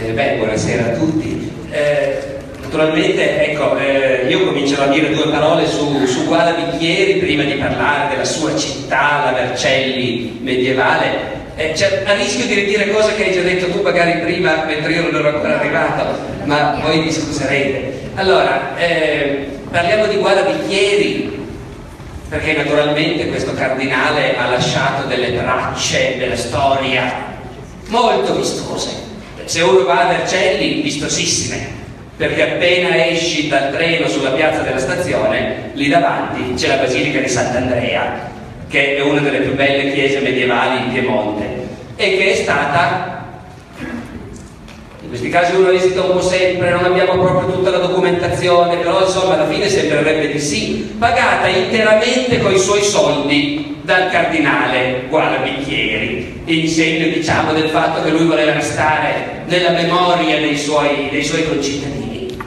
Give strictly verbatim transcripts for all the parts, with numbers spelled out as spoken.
Eh, beh, buonasera a tutti. Eh, naturalmente, ecco, eh, io comincerò a dire due parole su, su Guala Bicchieri prima di parlare della sua città, la Vercelli medievale. Eh, cioè, a rischio di ridire cose che hai già detto tu magari prima, mentre io non ero ancora arrivato, ma voi mi scuserete. Allora, eh, parliamo di Guala Bicchieri, perché naturalmente questo cardinale ha lasciato delle tracce della storia molto vistose. Se uno va a Vercelli, vistosissime, perché appena esci dal treno sulla piazza della stazione, lì davanti c'è la Basilica di Sant'Andrea, che è una delle più belle chiese medievali in Piemonte e che è stata, in questi casi uno esita un po' sempre, non abbiamo proprio tutta la documentazione, però insomma alla fine sembrerebbe di sì, pagata interamente coi suoi soldi dal cardinale Guala Bicchieri, in segno, diciamo, del fatto che lui voleva restare nella memoria dei suoi, dei suoi concittadini.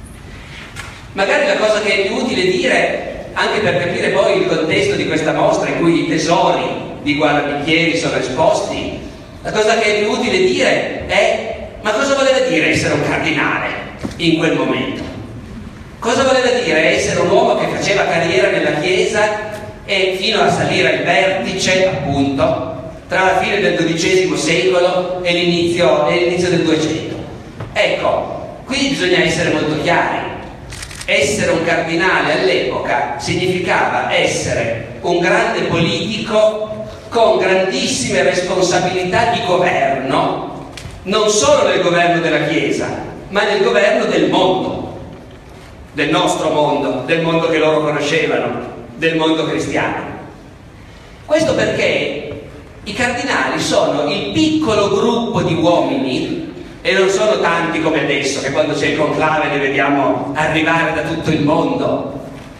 Magari la cosa che è più utile dire, anche per capire poi il contesto di questa mostra in cui i tesori di Guala Bicchieri sono esposti, la cosa che è più utile dire è: ma cosa voleva dire essere un cardinale in quel momento? Cosa voleva dire essere un uomo che faceva carriera nella Chiesa e fino a salire al vertice, appunto, tra la fine del dodicesimo secolo e l'inizio, e l'inizio del duecento? Ecco, qui bisogna essere molto chiari. Essere un cardinale all'epoca significava essere un grande politico con grandissime responsabilità di governo, non solo nel governo della Chiesa, ma nel governo del mondo, del nostro mondo, del mondo che loro conoscevano, del mondo cristiano. Questo perché i cardinali sono il piccolo gruppo di uomini, e non sono tanti come adesso, che quando c'è il conclave ne vediamo arrivare da tutto il mondo.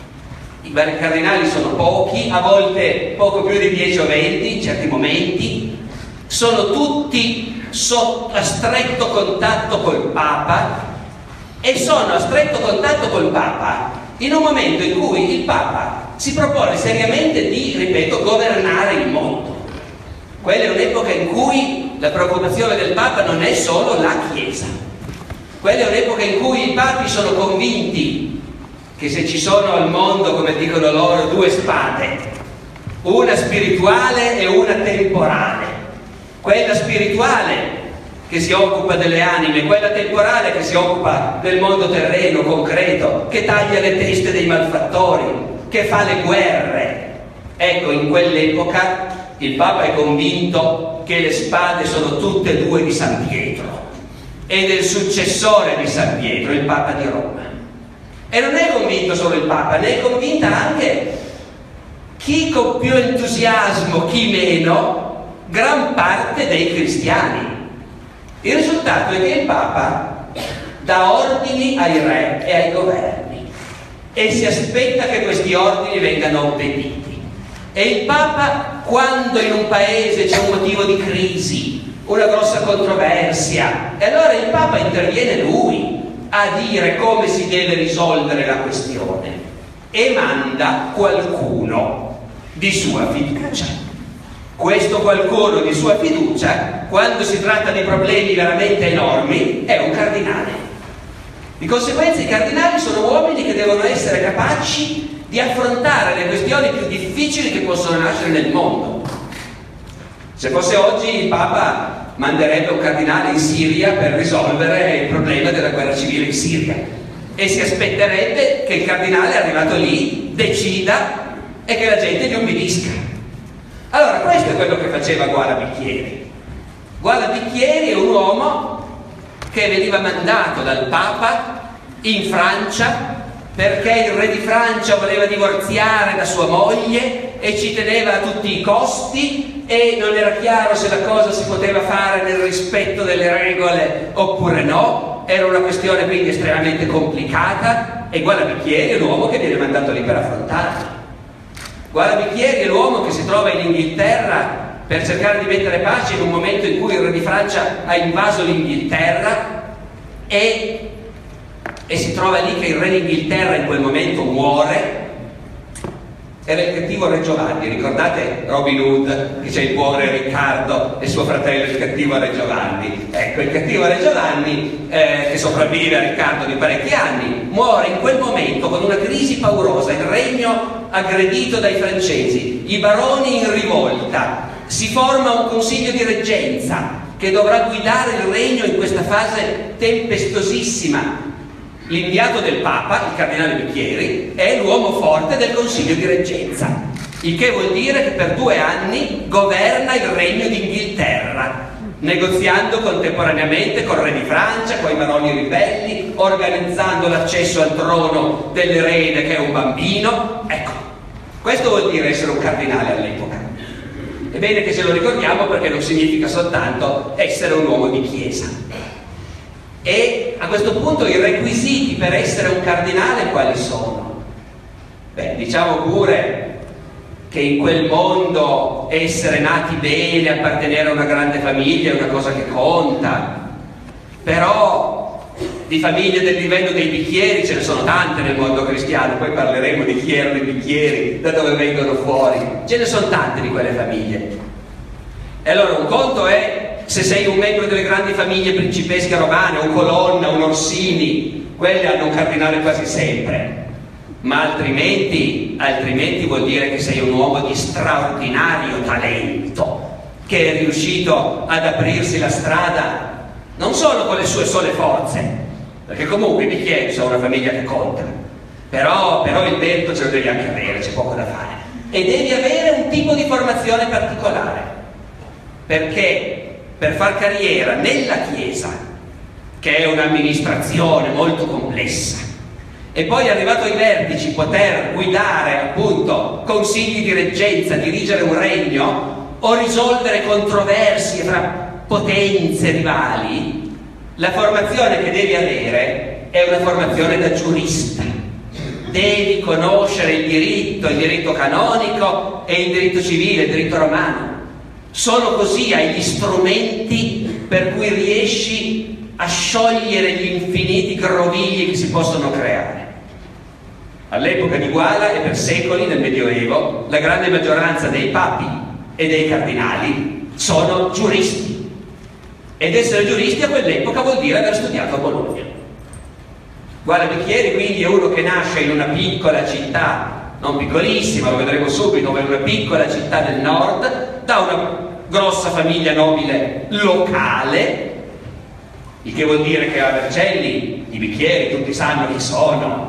I vari cardinali sono pochi, a volte poco più di dieci o venti in certi momenti, sono tutti sotto, a stretto contatto col Papa, e sono a stretto contatto col Papa in un momento in cui il Papa si propone seriamente di, ripeto, governare il mondo. Quella è un'epoca in cui la preoccupazione del Papa non è solo la Chiesa. Quella è un'epoca in cui i papi sono convinti che se ci sono al mondo, come dicono loro, due spade, una spirituale e una temporale, quella spirituale che si occupa delle anime, quella temporale che si occupa del mondo terreno, concreto, che taglia le teste dei malfattori, che fa le guerre. Ecco, in quell'epoca il Papa è convinto che le spade sono tutte e due di San Pietro e del successore di San Pietro, il Papa di Roma. E non è convinto solo il Papa, ne è convinta anche chi con più entusiasmo, chi meno, gran parte dei cristiani. Il risultato è che il Papa dà ordini ai re e ai governi e si aspetta che questi ordini vengano obbediti. E il Papa, quando in un paese c'è un motivo di crisi, una grossa controversia, e allora il Papa interviene lui a dire come si deve risolvere la questione e manda qualcuno di sua fiducia. Questo qualcuno di sua fiducia, quando si tratta di problemi veramente enormi, è un cardinale. Di conseguenza i cardinali sono uomini che devono essere capaci di affrontare le questioni più difficili che possono nascere nel mondo. Se fosse oggi, il Papa manderebbe un cardinale in Siria per risolvere il problema della guerra civile in Siria e si aspetterebbe che il cardinale arrivato lì decida e che la gente gli obbedisca. Allora, questo è quello che faceva Guala Bicchieri. Guala Bicchieri è un uomo che veniva mandato dal Papa in Francia perché il re di Francia voleva divorziare da sua moglie e ci teneva a tutti i costi e non era chiaro se la cosa si poteva fare nel rispetto delle regole oppure no. Era una questione quindi estremamente complicata e Guala Bicchieri è l'uomo che viene mandato lì per affrontarla. Guala Bicchieri è l'uomo che si trova in Inghilterra per cercare di mettere pace in un momento in cui il re di Francia ha invaso l'Inghilterra e e si trova lì che il re d'Inghilterra in quel momento muore era il cattivo Re Giovanni. Ricordate Robin Hood, che c'è il buon Re Riccardo e suo fratello il cattivo Re Giovanni? Ecco, il cattivo Re Giovanni, eh, che sopravvive a Riccardo di parecchi anni, muore in quel momento con una crisi paurosa, il regno aggredito dai francesi, i baroni in rivolta, si forma un consiglio di reggenza che dovrà guidare il regno in questa fase tempestosissima. L'inviato del Papa, il cardinale Bicchieri, è l'uomo forte del consiglio di reggenza, il che vuol dire che per due anni governa il regno d'Inghilterra, negoziando contemporaneamente col re di Francia, con i baroni ribelli, organizzando l'accesso al trono dell'erede che è un bambino. Ecco, questo vuol dire essere un cardinale all'epoca. È bene che ce lo ricordiamo, perché non significa soltanto essere un uomo di chiesa. E a questo punto i requisiti per essere un cardinale quali sono? Beh, diciamo pure che in quel mondo essere nati bene, appartenere a una grande famiglia è una cosa che conta, però di famiglie del livello dei bicchieri ce ne sono tante nel mondo cristiano, poi parleremo di chi erano i bicchieri, da dove vengono fuori, ce ne sono tante di quelle famiglie. E allora un conto è se sei un membro delle grandi famiglie principesche romane, un Colonna, un Orsini, quelli hanno un cardinale quasi sempre, ma altrimenti, altrimenti vuol dire che sei un uomo di straordinario talento, che è riuscito ad aprirsi la strada non solo con le sue sole forze, perché comunque i bicchieri sono una famiglia che conta, però, però il merito ce lo devi anche avere, c'è poco da fare, e devi avere un tipo di formazione particolare, perché per far carriera nella Chiesa, che è un'amministrazione molto complessa, e poi arrivato ai vertici poter guidare appunto consigli di reggenza, dirigere un regno o risolvere controversie fra potenze rivali, la formazione che devi avere è una formazione da giurista. Devi conoscere il diritto, il diritto canonico e il diritto civile, il diritto romano. Solo così hai gli strumenti per cui riesci a sciogliere gli infiniti grovigli che si possono creare. All'epoca di Guala e per secoli nel Medioevo la grande maggioranza dei papi e dei cardinali sono giuristi, ed essere giuristi a quell'epoca vuol dire aver studiato a Bologna. Guala Bicchieri quindi è uno che nasce in una piccola città, non piccolissima, lo vedremo subito, ma in una piccola città del nord, da una grossa famiglia nobile locale, il che vuol dire che a Vercelli i Bicchieri tutti sanno chi sono,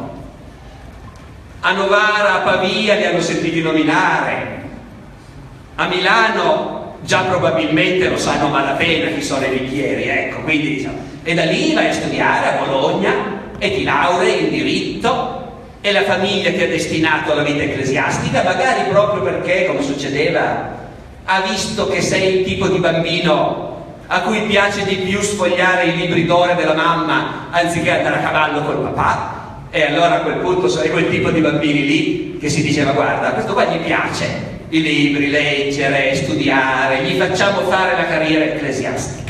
a Novara, a Pavia li hanno sentiti nominare, a Milano già probabilmente lo sanno malapena chi sono i Bicchieri, ecco, quindi diciamo, e da lì vai a studiare a Bologna e ti laurei in diritto, e la famiglia ti ha destinato alla vita ecclesiastica, magari proprio perché, come succedeva, ha visto che sei il tipo di bambino a cui piace di più sfogliare i libri d'ore della mamma anziché andare a cavallo col papà, e allora a quel punto sei quel tipo di bambini lì che si diceva: guarda, a questo qua gli piace i libri, leggere, studiare, gli facciamo fare la carriera ecclesiastica.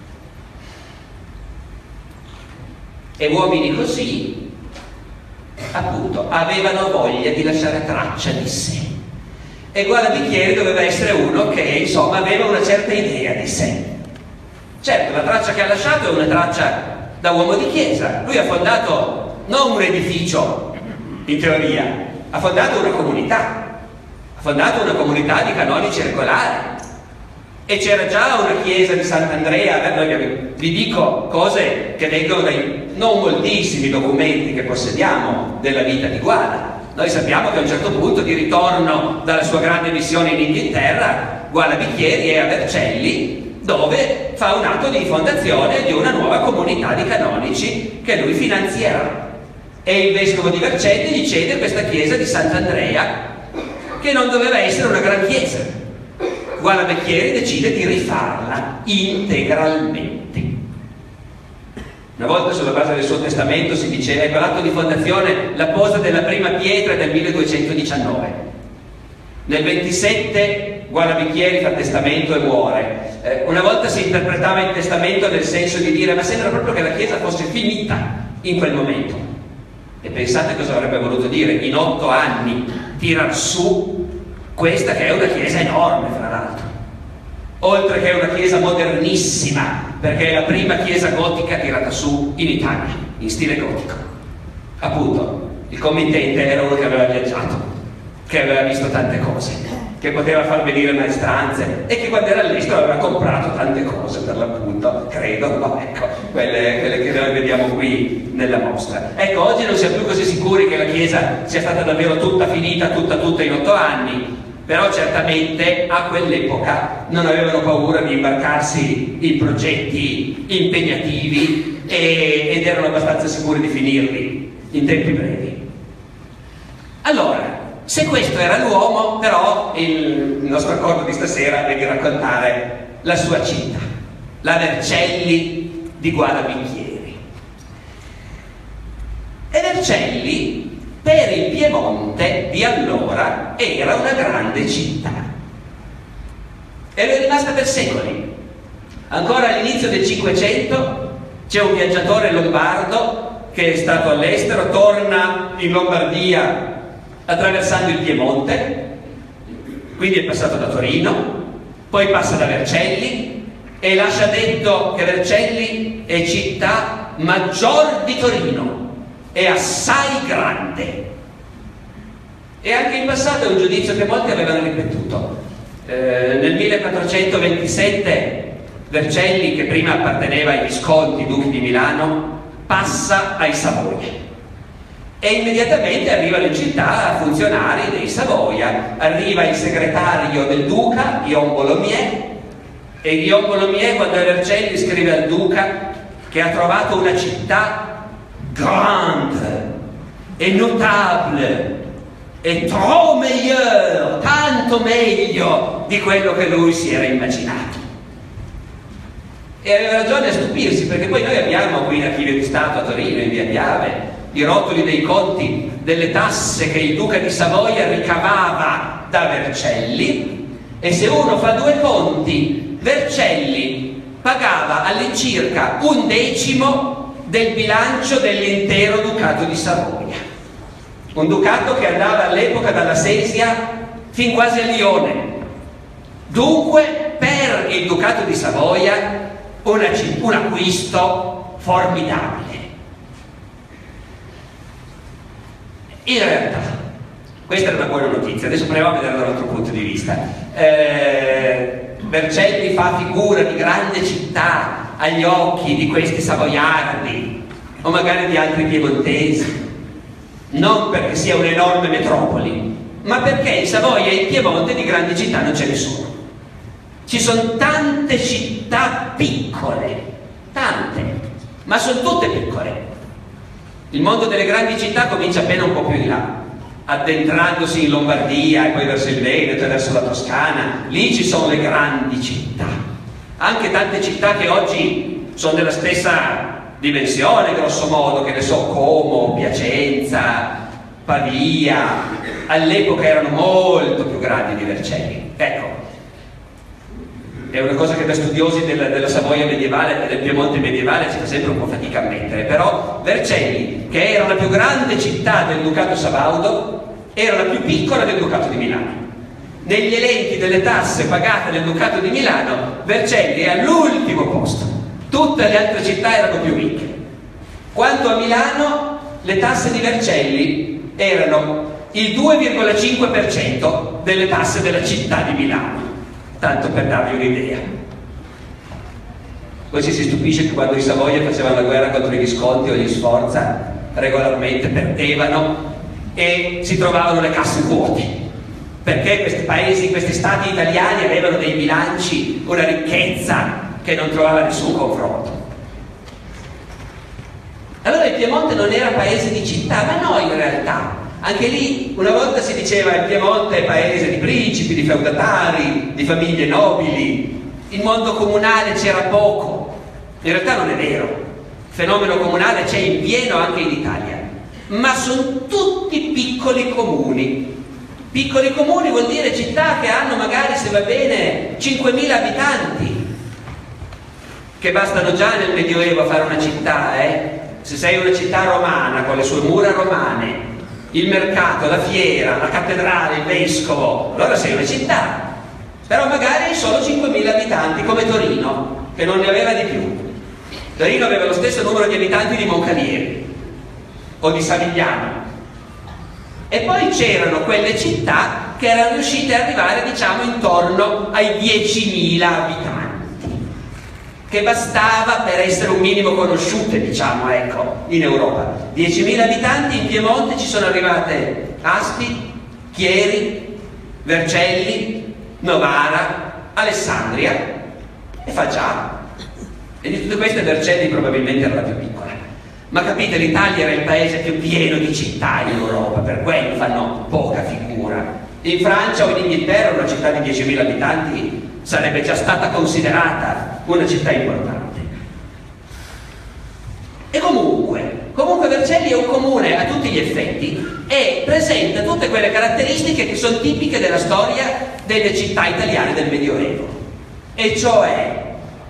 E uomini così appunto avevano voglia di lasciare traccia di sé, e Guala Bicchieri doveva essere uno che insomma aveva una certa idea di sé. Certo, la traccia che ha lasciato è una traccia da uomo di chiesa. Lui ha fondato non un edificio in teoria, ha fondato una comunità, ha fondato una comunità di canonici regolari, e c'era già una chiesa di Sant'Andrea. Vi dico cose che vengono dai non moltissimi documenti che possediamo della vita di Guala. Noi sappiamo che a un certo punto, di ritorno dalla sua grande missione in Inghilterra, Guala Bicchieri è a Vercelli, dove fa un atto di fondazione di una nuova comunità di canonici che lui finanzierà, e il vescovo di Vercelli gli cede questa chiesa di Sant'Andrea, che non doveva essere una gran chiesa. Guala Bicchieri decide di rifarla integralmente. Una volta, sulla base del suo testamento, si diceva che l'atto di fondazione, la posa della prima pietra è del milleduecentodiciannove. Nel ventisette Guala Bicchieri fa testamento e muore. Eh, una volta si interpretava il testamento nel senso di dire: ma sembra proprio che la chiesa fosse finita in quel momento. E pensate cosa avrebbe voluto dire in otto anni tirar su questa che è una chiesa enorme, fra l'altro, oltre che una chiesa modernissima, perché è la prima chiesa gotica tirata su in Italia, in stile gotico. Appunto, il committente era uno che aveva viaggiato, che aveva visto tante cose, che poteva far venire maestranze e che quando era all'estero aveva comprato tante cose, per l'appunto, credo, no, ecco, quelle, quelle che noi vediamo qui nella mostra. Ecco, oggi non siamo più così sicuri che la chiesa sia stata davvero tutta finita, tutta tutta in otto anni, però certamente a quell'epoca non avevano paura di imbarcarsi in progetti impegnativi e, ed erano abbastanza sicuri di finirli in tempi brevi. Allora, se questo era l'uomo, però il nostro accordo di stasera è di raccontare la sua città, la Vercelli di Guadabicchieri. E Vercelli, per il Piemonte di allora, era una grande città. E lo è rimasta per secoli. Ancora all'inizio del Cinquecento c'è un viaggiatore lombardo che è stato all'estero, torna in Lombardia attraversando il Piemonte, quindi è passato da Torino, poi passa da Vercelli e lascia detto che Vercelli è città maggior di Torino, è assai grande. E anche in passato è un giudizio che molti avevano ripetuto. Eh, nel millequattrocentoventisette Vercelli, che prima apparteneva ai Visconti, duchi di Milano, passa ai Savoia. E immediatamente arrivano in città funzionari dei Savoia, arriva il segretario del duca, Guillaume Bolomier, e Guillaume Bolomier, quando è Vercelli, scrive al duca che ha trovato una città grande e notable e trop meilleur, tanto meglio di quello che lui si era immaginato. E aveva ragione a stupirsi, perché poi noi abbiamo qui in Archivio di Stato a Torino, in via Piave, i rotoli dei conti delle tasse che il duca di Savoia ricavava da Vercelli, e se uno fa due conti, Vercelli pagava all'incirca un decimo del bilancio dell'intero ducato di Savoia, un ducato che andava all'epoca dalla Sesia fin quasi a Lione. Dunque per il ducato di Savoia una, un acquisto formidabile. In realtà, questa è una buona notizia, adesso proviamo a vedere da un altro punto di vista. Eh, Vercelli fa figura di grande città agli occhi di questi savoiardi, o magari di altri piemontesi, non perché sia un'enorme metropoli, ma perché in Savoia e in Piemonte di grandi città non ce ne sono. Ci sono tante città piccole, tante, ma sono tutte piccole. Il mondo delle grandi città comincia appena un po' più in là, addentrandosi in Lombardia e poi verso il Veneto e verso la Toscana. Lì ci sono le grandi città, anche tante città che oggi sono della stessa dimensione, grosso modo, che ne so, Como, Piacenza, Pavia, all'epoca erano molto più grandi di Vercelli. Ecco, è una cosa che da studiosi della, della Savoia medievale e del Piemonte medievale ci fa sempre un po' fatica a mettere, però Vercelli, che era la più grande città del Ducato Sabaudo, era la più piccola del Ducato di Milano. Negli elenchi delle tasse pagate nel Ducato di Milano, Vercelli è all'ultimo posto, tutte le altre città erano più ricche. Quanto a Milano, le tasse di Vercelli erano il due virgola cinque per cento delle tasse della città di Milano. Tanto per darvi un'idea. Poi ci si stupisce che quando i Savoia facevano la guerra contro i Visconti o gli Sforza regolarmente perdevano e si trovavano le casse vuote, perché questi paesi, questi stati italiani avevano dei bilanci, una ricchezza che non trovava nessun confronto. Allora il Piemonte non era paese di città, ma no, in realtà anche lì una volta si diceva il Piemonte è paese di principi, di feudatari, di famiglie nobili, il mondo comunale c'era poco. In realtà non è vero, il fenomeno comunale c'è in pieno anche in Italia, ma sono tutti piccoli comuni. Piccoli comuni vuol dire città che hanno magari, se va bene, cinquemila abitanti, che bastano già nel Medioevo a fare una città, eh? se sei una città romana con le sue mura romane, il mercato, la fiera, la cattedrale, il vescovo, allora sei una città. Però magari hai solo cinquemila abitanti, come Torino, che non ne aveva di più. Torino aveva lo stesso numero di abitanti di Moncalieri o di Savigliano. E poi c'erano quelle città che erano riuscite ad arrivare, diciamo, intorno ai diecimila abitanti, che bastava per essere un minimo conosciute, diciamo, ecco, in Europa. diecimila abitanti. In Piemonte ci sono arrivate Asti, Chieri, Vercelli, Novara, Alessandria e Foggiano. E di tutte queste Vercelli probabilmente era la più piccola. Ma capite, l'Italia era il paese più pieno di città in Europa, per quello fanno poca figura. In Francia o in Inghilterra una città di diecimila abitanti sarebbe già stata considerata una città importante. E comunque, comunque Vercelli è un comune a tutti gli effetti e presenta tutte quelle caratteristiche che sono tipiche della storia delle città italiane del Medioevo. E cioè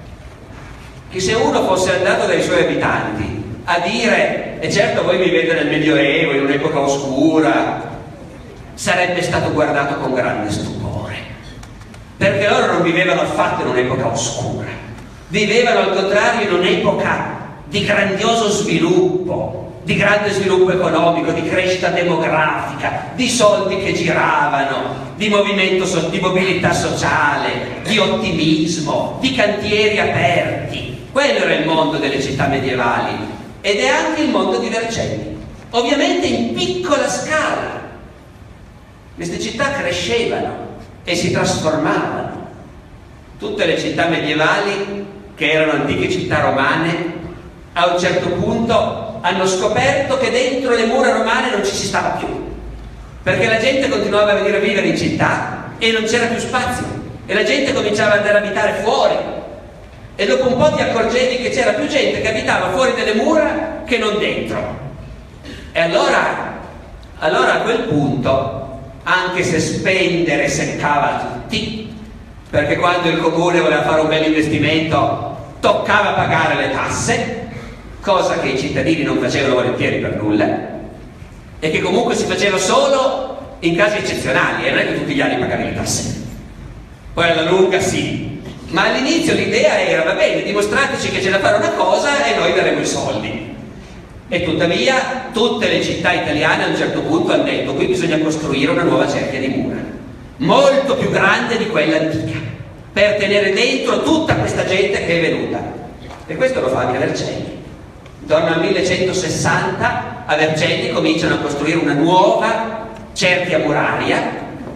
che se uno fosse andato dai suoi abitanti a dire, e certo voi mi vedete nel Medioevo, in un'epoca oscura, sarebbe stato guardato con grande stupore, perché loro non vivevano affatto in un'epoca oscura, vivevano al contrario in un'epoca di grandioso sviluppo, di grande sviluppo economico, di crescita demografica, di soldi che giravano, di movimento, di mobilità sociale, di ottimismo, di cantieri aperti. Quello era il mondo delle città medievali ed è anche il mondo di Vercelli, ovviamente in piccola scala. Queste città crescevano e si trasformavano. Tutte le città medievali, che erano antiche città romane, a un certo punto hanno scoperto che dentro le mura romane non ci si stava più, perché la gente continuava a venire a vivere in città e non c'era più spazio e la gente cominciava ad andare a abitare fuori, e dopo un po' ti accorgevi che c'era più gente che abitava fuori delle mura che non dentro. E allora, allora a quel punto, anche se spendere seccava tutti, perché quando il comune voleva fare un bel investimento toccava pagare le tasse, cosa che i cittadini non facevano volentieri per nulla, e che comunque si faceva solo in casi eccezionali, e non è che tutti gli anni pagavi le tasse. Poi alla lunga sì, ma all'inizio l'idea era, va bene, dimostrateci che c'è da fare una cosa e noi daremo i soldi. E tuttavia tutte le città italiane a un certo punto hanno detto: qui bisogna costruire una nuova cerchia di mura, molto più grande di quella antica, per tenere dentro tutta questa gente che è venuta. E questo lo fa anche Vercelli. Intorno al millecentosessanta a Vercelli cominciano a costruire una nuova cerchia muraria.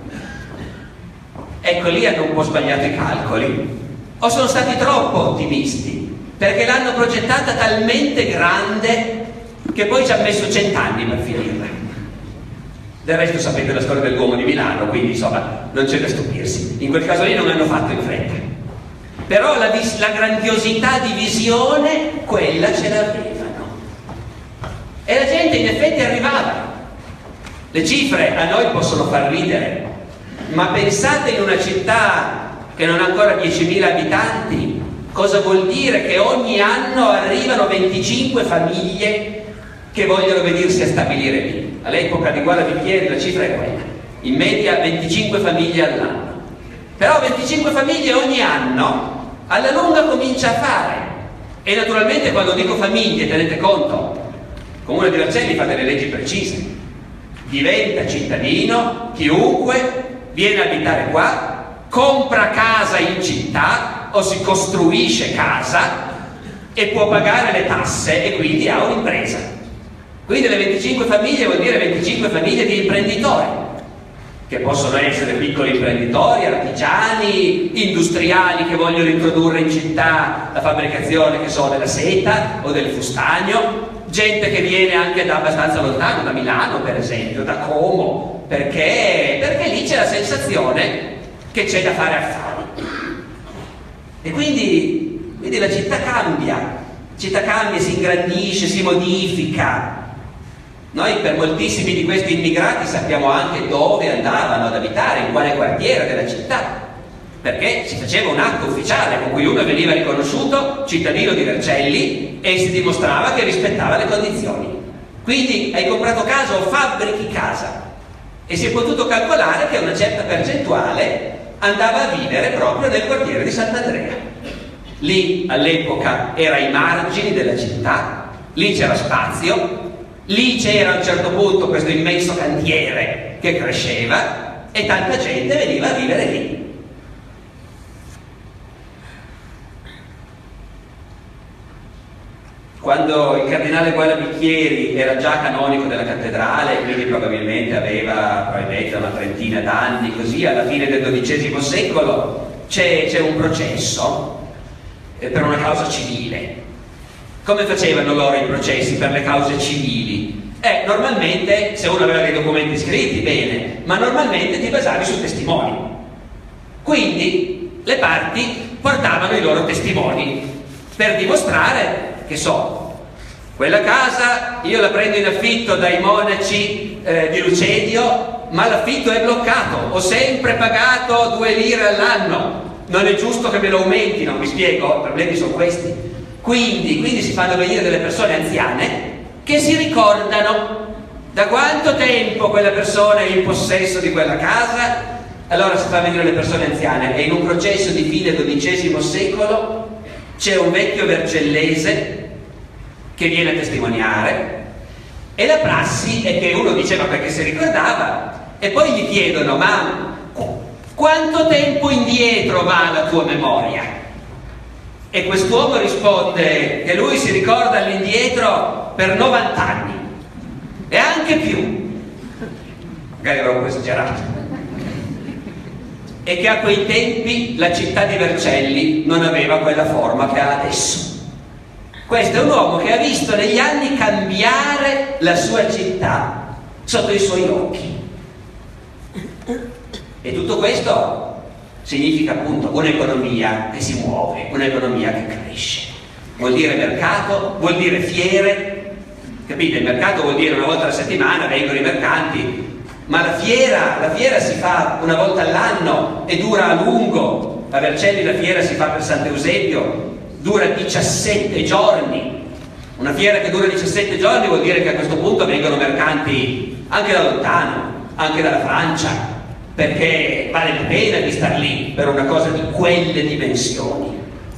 Ecco, lì hanno un po' sbagliato i calcoli, o sono stati troppo ottimisti, perché l'hanno progettata talmente grande che poi ci ha messo cent'anni per finirla. Del resto sapete la storia del Duomo di Milano, quindi insomma non c'è da stupirsi. In quel caso lì non hanno fatto in fretta, però la, la grandiosità di visione quella ce l'avevano, e la gente in effetti arrivava. Le cifre a noi possono far ridere, ma pensate, in una città che non ha ancora diecimila abitanti, cosa vuol dire? Che ogni anno arrivano venticinque famiglie che vogliono venirsi a stabilire lì. All'epoca di Guarda Bicchieri la cifra è quella, in media venticinque famiglie all'anno. Però venticinque famiglie ogni anno alla lunga comincia a fare. E naturalmente quando dico famiglie, tenete conto, il Comune di Vercelli fa delle leggi precise: diventa cittadino chiunque viene a abitare qua, compra casa in città o si costruisce casa e può pagare le tasse, e quindi ha un'impresa. Quindi le venticinque famiglie vuol dire venticinque famiglie di imprenditori, che possono essere piccoli imprenditori, artigiani, industriali che vogliono introdurre in città la fabbricazione, che so, della seta o del fustagno, gente che viene anche da abbastanza lontano, da Milano per esempio, da Como, perché, perché lì c'è la sensazione che c'è da fare affari. E quindi, quindi la città cambia, la città cambia, si ingrandisce, si modifica. Noi per moltissimi di questi immigrati sappiamo anche dove andavano ad abitare, in quale quartiere della città. perché si faceva un atto ufficiale con cui uno veniva riconosciuto cittadino di Vercelli e si dimostrava che rispettava le condizioni. Quindi hai comprato casa o fabbrichi casa, e si è potuto calcolare che una certa percentuale andava a vivere proprio nel quartiere di Sant'Andrea. Lì all'epoca era ai margini della città, lì c'era spazio, lì c'era a un certo punto questo immenso cantiere che cresceva e tanta gente veniva a vivere lì. Quando il cardinale Gualabicchieri era già canonico della cattedrale, quindi probabilmente aveva probabilmente una trentina d'anni, così alla fine del dodicesimo secolo c'è un processo eh, per una causa civile. Come facevano loro i processi per le cause civili? Eh, normalmente, se uno aveva dei documenti scritti, bene, ma normalmente ti basavi su testimoni. Quindi le parti portavano i loro testimoni per dimostrare che so, quella casa io la prendo in affitto dai monaci eh, di Lucedio, ma l'affitto è bloccato, ho sempre pagato due lire all'anno, non è giusto che me lo aumentino, mi spiego, i problemi sono questi. Quindi, quindi si fanno venire delle persone anziane che si ricordano da quanto tempo quella persona è in possesso di quella casa. Allora si fa venire le persone anziane, e in un processo di fine dodicesimo secolo c'è un vecchio vercellese che viene a testimoniare, e la prassi è che uno diceva perché si ricordava, e poi gli chiedono: ma quanto tempo indietro va la tua memoria? E quest'uomo risponde che lui si ricorda all'indietro per novanta anni e anche più, magari avrò un po' esagerato, e che a quei tempi la città di Vercelli non aveva quella forma che ha adesso. Questo è un uomo che ha visto negli anni cambiare la sua città sotto i suoi occhi, e tutto questo significa appunto un'economia che si muove, un'economia che cresce. Vuol dire mercato, vuol dire fiere, capite? Il mercato vuol dire una volta alla settimana vengono i mercanti, ma la fiera, la fiera si fa una volta all'anno e dura a lungo. A Vercelli la fiera si fa per Sant'Eusebio, dura diciassette giorni. Una fiera che dura diciassette giorni vuol dire che a questo punto vengono mercanti anche da lontano, anche dalla Francia, perché vale la pena di star lì per una cosa di quelle dimensioni.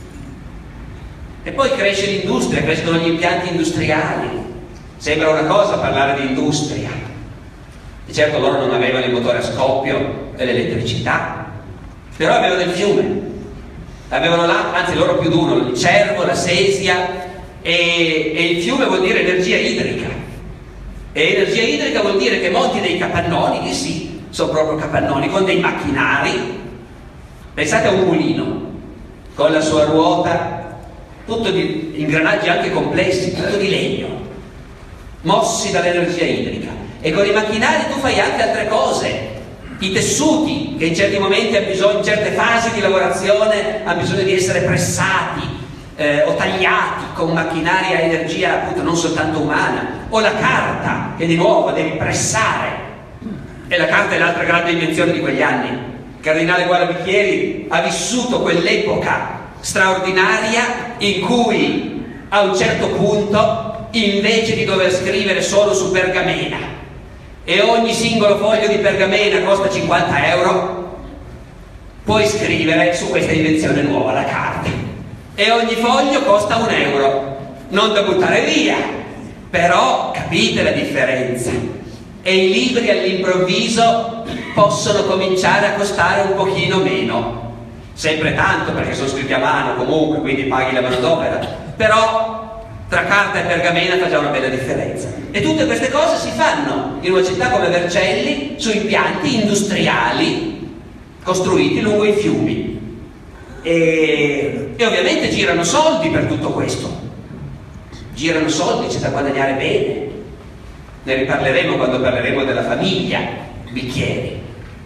E poi cresce l'industria, crescono gli impianti industriali. Sembra una cosa parlare di industria, e certo loro non avevano il motore a scoppio e l'elettricità, però avevano il fiume, avevano l'acqua, anzi loro più di uno, il cervo, la sesia, e, e il fiume vuol dire energia idrica, e energia idrica vuol dire che monti dei capannoni, che sì, sono proprio capannoni, con dei macchinari. Pensate a un mulino con la sua ruota, tutto di ingranaggi anche complessi, tutto di legno, mossi dall'energia idrica, e con i macchinari tu fai anche altre cose. I tessuti che in certi momenti hanno bisogno, in certe fasi di lavorazione hanno bisogno di essere pressati eh, o tagliati con macchinari a energia appunto non soltanto umana, o la carta che di nuovo devi pressare, e la carta è l'altra grande invenzione di quegli anni. Il cardinale Gualabicchieri ha vissuto quell'epoca straordinaria in cui a un certo punto, invece di dover scrivere solo su pergamena, e ogni singolo foglio di pergamena costa cinquanta euro, puoi scrivere su questa invenzione nuova, la carta, e ogni foglio costa un euro, non da buttare via, però capite la differenza. E i libri all'improvviso possono cominciare a costare un pochino meno, sempre tanto perché sono scritti a mano comunque, quindi paghi la manodopera, però tra carta e pergamena fa già una bella differenza. E tutte queste cose si fanno in una città come Vercelli su impianti industriali costruiti lungo i fiumi, e, e ovviamente girano soldi per tutto questo, girano soldi, c'è da guadagnare bene. Ne riparleremo quando parleremo della famiglia Bicchieri.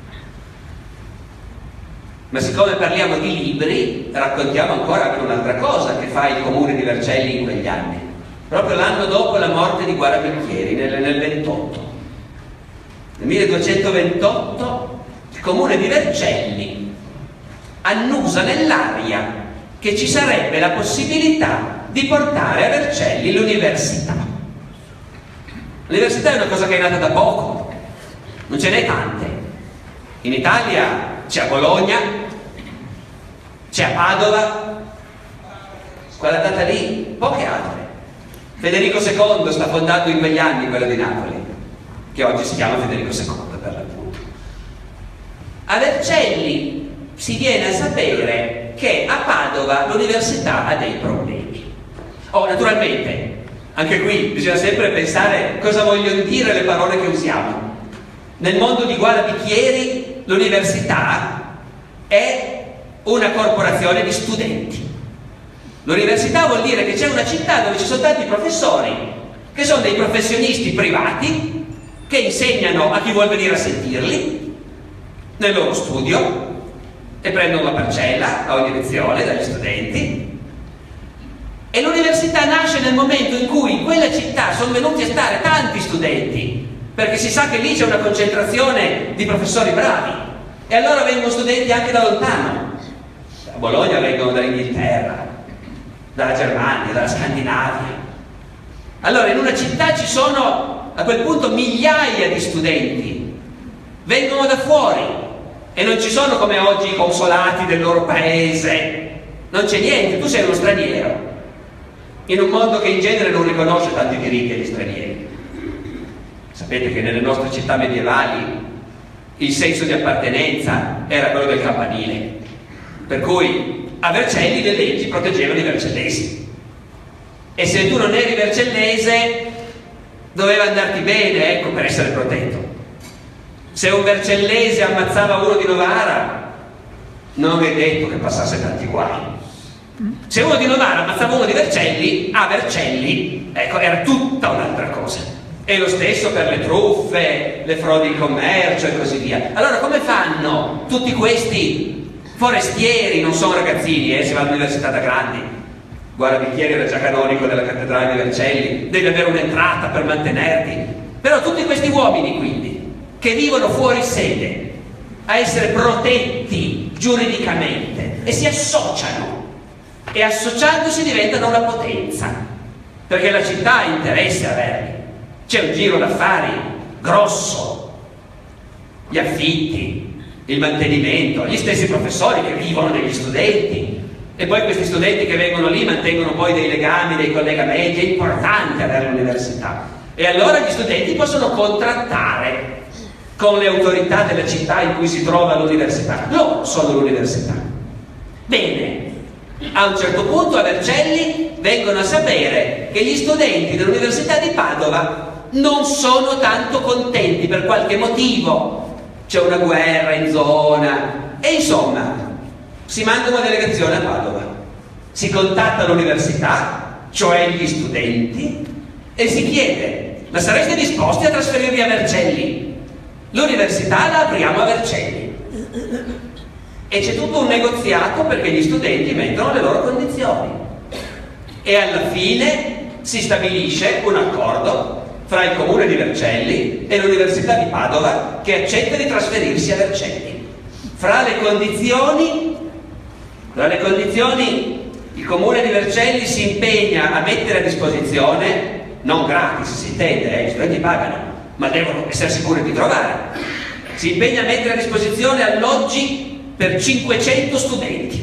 Ma siccome parliamo di libri, raccontiamo ancora anche un'altra cosa che fa il comune di Vercelli in quegli anni, proprio l'anno dopo la morte di Gualabicchieri, nel, nel ventotto. Nel milleduecentoventotto il comune di Vercelli annusa nell'aria che ci sarebbe la possibilità di portare a Vercelli l'università. L'università è una cosa che è nata da poco, non ce n'è tante. In Italia c'è a Bologna, c'è a Padova, quella data lì, poche altre. Federico secondo sta fondando in quegli anni quella di Napoli, che oggi si chiama Federico secondo per l'appunto. A Vercelli si viene a sapere che a Padova l'università ha dei problemi. Oh, naturalmente, anche qui bisogna sempre pensare cosa vogliono dire le parole che usiamo. Nel mondo di Guadabicchieri l'università è una corporazione di studenti. L'università vuol dire che c'è una città dove ci sono tanti professori che sono dei professionisti privati che insegnano a chi vuol venire a sentirli nel loro studio e prendono la parcella a ogni lezione dagli studenti. E l'università nasce nel momento in cui in quella città sono venuti a stare tanti studenti, perché si sa che lì c'è una concentrazione di professori bravi, e allora vengono studenti anche da lontano. A Bologna vengono dall'Inghilterra, dalla Germania, dalla Scandinavia. Allora in una città ci sono a quel punto migliaia di studenti, vengono da fuori e non ci sono come oggi i consolati del loro paese, non c'è niente, tu sei uno straniero in un mondo che in genere non riconosce tanti diritti agli stranieri. Sapete che nelle nostre città medievali il senso di appartenenza era quello del campanile, per cui a Vercelli le leggi proteggevano i vercellesi, e se tu non eri vercellese doveva andarti bene, ecco, per essere protetto. Se un vercellese ammazzava uno di Novara non è detto che passasse tanti guai. Se uno di Novara ammazzava uno di Vercelli, a Vercelli, ecco, era tutta un'altra cosa. E lo stesso per le truffe, le frodi in commercio e così via. Allora come fanno tutti questi forestieri, non sono ragazzini, eh, si va all'università da grandi. Guadabicchieri era già canonico della cattedrale di Vercelli, devi avere un'entrata per mantenerti. Però tutti questi uomini quindi, che vivono fuori sede, a essere protetti giuridicamente e si associano, e associandosi diventano una potenza, perché la città ha interesse a averli. C'è un giro d'affari grosso, gli affitti, il mantenimento, gli stessi professori che vivono degli studenti, e poi questi studenti che vengono lì mantengono poi dei legami, dei collegamenti. È importante avere l'università, e allora gli studenti possono contrattare con le autorità della città in cui si trova l'università. Loro sono l'università. Bene, a un certo punto a Vercelli vengono a sapere che gli studenti dell'Università di Padova non sono tanto contenti per qualche motivo, c'è una guerra in zona, e insomma si manda una delegazione a Padova, si contatta l'università, cioè gli studenti, e si chiede: ma sareste disposti a trasferirvi a Vercelli? L'università la apriamo a Vercelli. E c'è tutto un negoziato perché gli studenti mettono le loro condizioni, e alla fine si stabilisce un accordo fra il comune di Vercelli e l'Università di Padova, che accetta di trasferirsi a Vercelli. Fra le condizioni, fra le condizioni il comune di Vercelli si impegna a mettere a disposizione, non gratis si intende, eh, gli studenti pagano, ma devono essere sicuri di trovare, si impegna a mettere a disposizione alloggi per cinquecento studenti.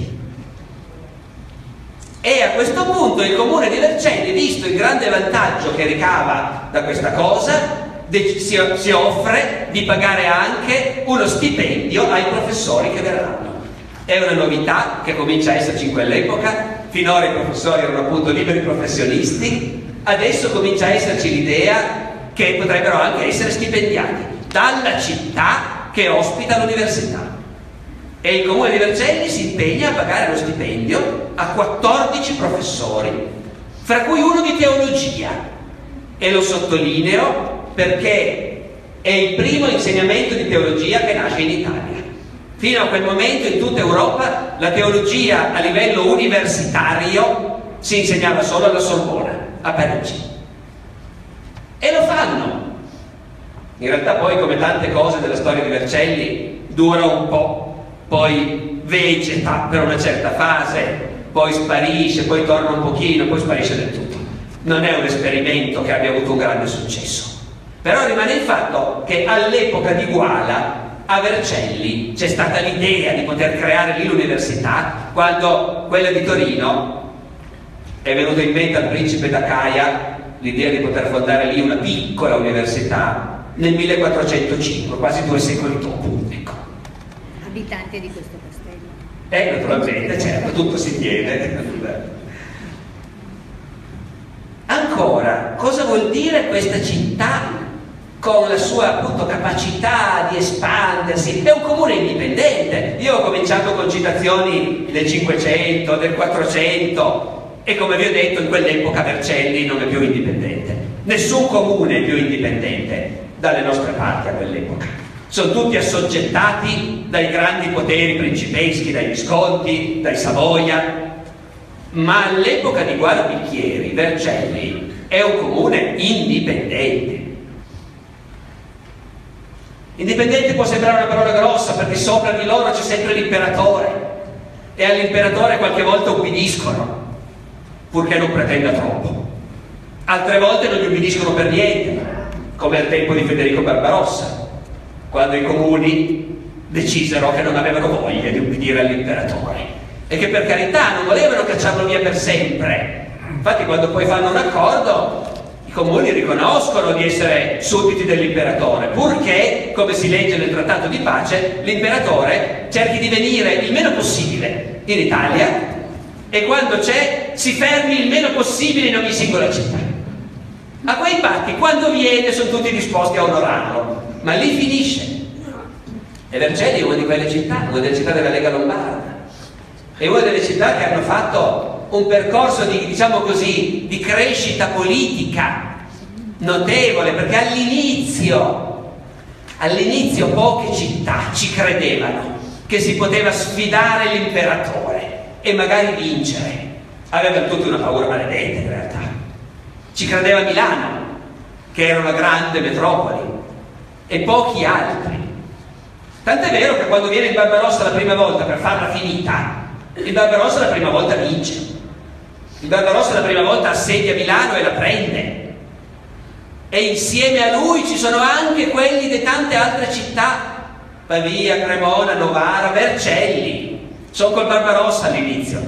E a questo punto il comune di Vercelli, visto il grande vantaggio che ricava da questa cosa, si, si offre di pagare anche uno stipendio ai professori che verranno. È una novità che comincia a esserci in quell'epoca. Finora i professori erano appunto liberi professionisti, adesso comincia a esserci l'idea che potrebbero anche essere stipendiati dalla città che ospita l'università. E il comune di Vercelli si impegna a pagare lo stipendio a quattordici professori, fra cui uno di teologia, e lo sottolineo perché è il primo insegnamento di teologia che nasce in Italia. Fino a quel momento in tutta Europa la teologia a livello universitario si insegnava solo alla Sorbona, a Parigi, e lo fanno. In realtà poi, come tante cose della storia di Vercelli, dura un po', poi vegeta per una certa fase, poi sparisce, poi torna un pochino, poi sparisce del tutto. Non è un esperimento che abbia avuto un grande successo. Però rimane il fatto che all'epoca di Guala a Vercelli c'è stata l'idea di poter creare lì l'università, quando quella di Torino è venuta in mente al principe d'Acaia l'idea di poter fondare lì una piccola università nel millequattrocentocinque, quasi due secoli dopo. Ecco. Abitanti di questo castello. Eh, naturalmente, certo, tutto si tiene. Ancora, cosa vuol dire questa città con la sua appunto capacità di espandersi? È un comune indipendente. Io ho cominciato con citazioni del Cinquecento, del Quattrocento, e come vi ho detto in quell'epoca Vercelli non è più indipendente. Nessun comune è più indipendente dalle nostre parti a quell'epoca. Sono tutti assoggettati dai grandi poteri principeschi, dai Visconti, dai Savoia. Ma all'epoca di Guala Bicchieri, Vercelli è un comune indipendente. Indipendente può sembrare una parola grossa, perché sopra di loro c'è sempre l'imperatore, e all'imperatore qualche volta ubbidiscono, purché non pretenda troppo. Altre volte non gli ubbidiscono per niente, come al tempo di Federico Barbarossa, quando i comuni decisero che non avevano voglia di ubbidire all'imperatore. E che per carità non volevano cacciarlo via per sempre. Infatti quando poi fanno un accordo i comuni riconoscono di essere sudditi dell'imperatore, purché, come si legge nel trattato di pace, l'imperatore cerchi di venire il meno possibile in Italia e quando c'è si fermi il meno possibile in ogni singola città. A quei patti quando viene sono tutti disposti a onorarlo, ma lì finisce. E Vercelli è una di quelle città, una delle città della Lega Lombarda. È una delle città che hanno fatto un percorso di, diciamo così, di crescita politica notevole, perché all'inizio, all'inizio poche città ci credevano che si poteva sfidare l'imperatore e magari vincere. Avevano tutti una paura maledetta in realtà. Ci credeva Milano, che era una grande metropoli, e pochi altri. Tant'è vero che quando viene il Barbarossa la prima volta per farla finita, il Barbarossa la prima volta vince. Il Barbarossa la prima volta assedia Milano e la prende. E insieme a lui ci sono anche quelli di tante altre città, Pavia, Cremona, Novara, Vercelli. Sono col Barbarossa all'inizio.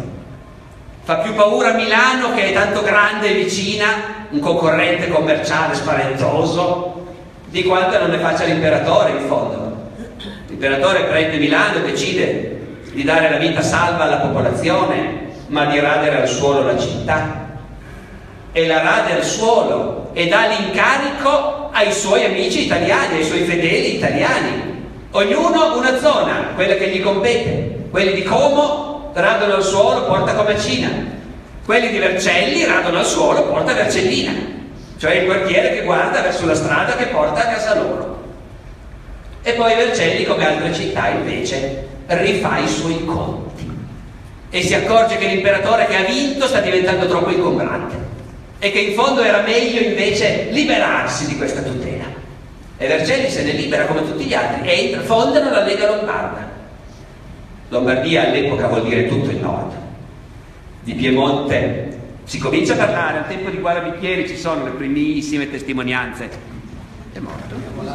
Fa più paura Milano, che è tanto grande e vicina, un concorrente commerciale spaventoso, di quanto non ne faccia l'imperatore in fondo. L'imperatore prende Milano e decide di dare la vita salva alla popolazione, ma di radere al suolo la città, e la rade al suolo e dà l'incarico ai suoi amici italiani, ai suoi fedeli italiani, ognuno una zona, quella che gli compete. Quelli di Como radono al suolo Porta Comacina, quelli di Vercelli radono al suolo Porta Vercellina, cioè il quartiere che guarda verso la strada che porta a casa loro. E poi Vercelli, come altre città invece, rifà i suoi conti e si accorge che l'imperatore che ha vinto sta diventando troppo ingombrante e che in fondo era meglio invece liberarsi di questa tutela. E Vercelli se ne libera come tutti gli altri e entra, fondano la Lega Lombarda. Lombardia all'epoca vuol dire tutto il nord. Di Piemonte si comincia a parlare, al tempo di Guala Bicchieri ci sono le primissime testimonianze. È morto.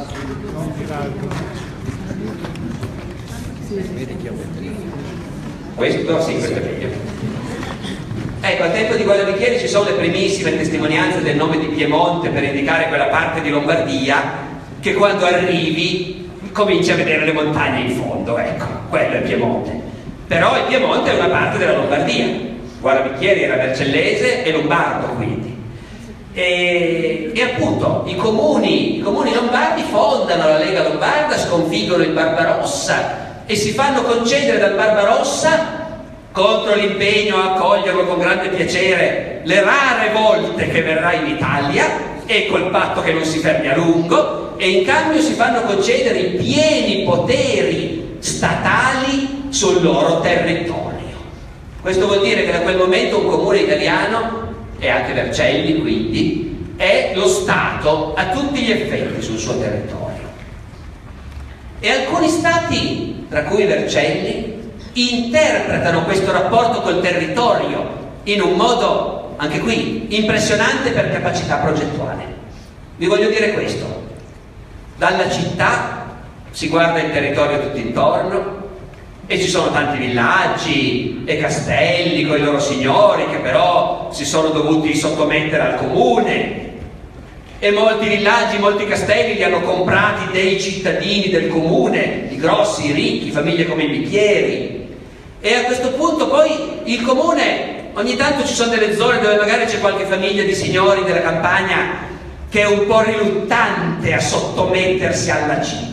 Questo sì, questo è meglio. Ecco, al tempo di Guala Bicchieri ci sono le primissime testimonianze del nome di Piemonte per indicare quella parte di Lombardia che quando arrivi cominci a vedere le montagne in fondo, ecco, quello è Piemonte. Però il Piemonte è una parte della Lombardia. Guala Bicchieri era vercellese e lombardo, quindi. E, e appunto i comuni, i comuni lombardi fondano la Lega Lombarda, sconfiggono il Barbarossa e si fanno concedere dal Barbarossa, contro l'impegno a accoglierlo con grande piacere, le rare volte che verrà in Italia e col patto che non si fermi a lungo, e in cambio si fanno concedere i pieni poteri statali sul loro territorio. Questo vuol dire che da quel momento un comune italiano, e anche Vercelli quindi, è lo Stato a tutti gli effetti sul suo territorio. E alcuni stati, tra cui Vercelli, interpretano questo rapporto col territorio in un modo, anche qui, impressionante per capacità progettuale. Vi voglio dire questo: dalla città si guarda il territorio tutto intorno e ci sono tanti villaggi e castelli con i loro signori che però si sono dovuti sottomettere al comune, e molti villaggi, molti castelli li hanno comprati dei cittadini del comune, i grossi, i ricchi, famiglie come i bicchieri. E a questo punto poi il comune, ogni tanto ci sono delle zone dove magari c'è qualche famiglia di signori della campagna che è un po' riluttante a sottomettersi alla città.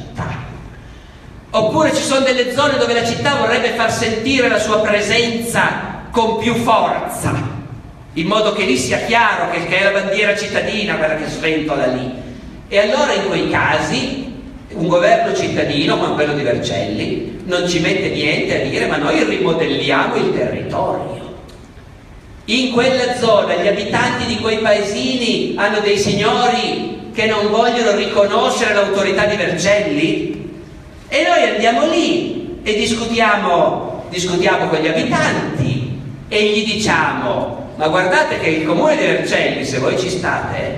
Oppure ci sono delle zone dove la città vorrebbe far sentire la sua presenza con più forza, in modo che lì sia chiaro che, che è la bandiera cittadina quella che sventola lì. E allora in quei casi un governo cittadino, come quello di Vercelli, non ci mette niente a dire: ma noi rimodelliamo il territorio. In quella zona gli abitanti di quei paesini hanno dei signori che non vogliono riconoscere l'autorità di Vercelli, e noi andiamo lì e discutiamo, discutiamo con gli abitanti e gli diciamo: ma guardate che il comune di Vercelli, se voi ci state,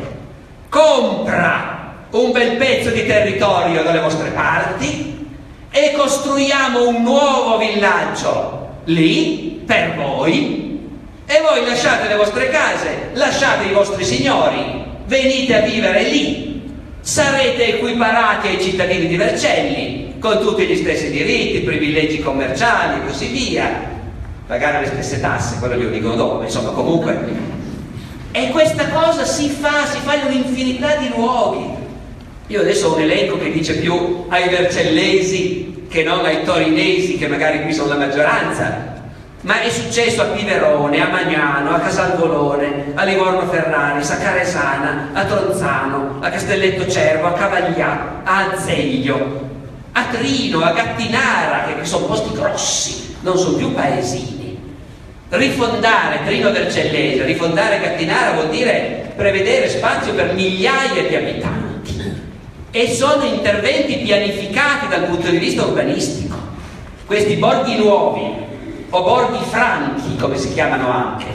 compra un bel pezzo di territorio dalle vostre parti e costruiamo un nuovo villaggio lì per voi, e voi lasciate le vostre case, lasciate i vostri signori, venite a vivere lì, sarete equiparati ai cittadini di Vercelli con tutti gli stessi diritti, privilegi commerciali e così via, pagare le stesse tasse, quello glielo dicono dopo, insomma. Comunque, e questa cosa si fa, si fa in un'infinità di luoghi. Io adesso ho un elenco che dice più ai vercellesi che non ai torinesi, che magari qui sono la maggioranza, ma è successo a Piverone, a Magnano, a Casalvolone, a Livorno Ferraris, a Caresana, a Tronzano, a Castelletto Cervo, a Cavaglià, a Azeglio, a Trino, a Gattinara, che sono posti grossi, non sono più paesini. Rifondare Trino Vercellese, rifondare Gattinara vuol dire prevedere spazio per migliaia di abitanti, e sono interventi pianificati dal punto di vista urbanistico. Questi borghi nuovi, o borghi franchi come si chiamano anche,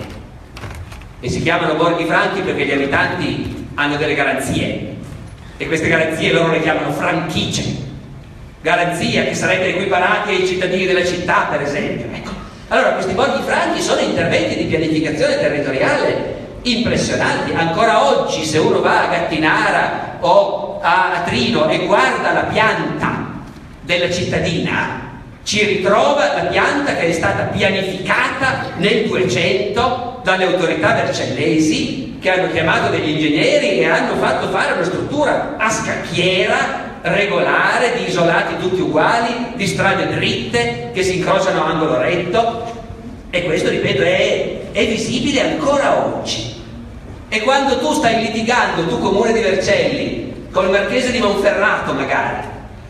e si chiamano borghi franchi perché gli abitanti hanno delle garanzie, e queste garanzie loro le chiamano franchigie, garanzia che sarete equiparati ai cittadini della città, per esempio. Ecco, allora questi borghi franchi sono interventi di pianificazione territoriale impressionanti. Ancora oggi, se uno va a Gattinara o a Trino e guarda la pianta della cittadina, ci ritrova la pianta che è stata pianificata nel duecento dalle autorità vercellesi, che hanno chiamato degli ingegneri e hanno fatto fare una struttura a scacchiera, regolare, di isolati tutti uguali, di strade dritte che si incrociano angolo retto. E questo, ripeto, è, è visibile ancora oggi. E quando tu stai litigando, tu comune di Vercelli, col marchese di Monferrato magari,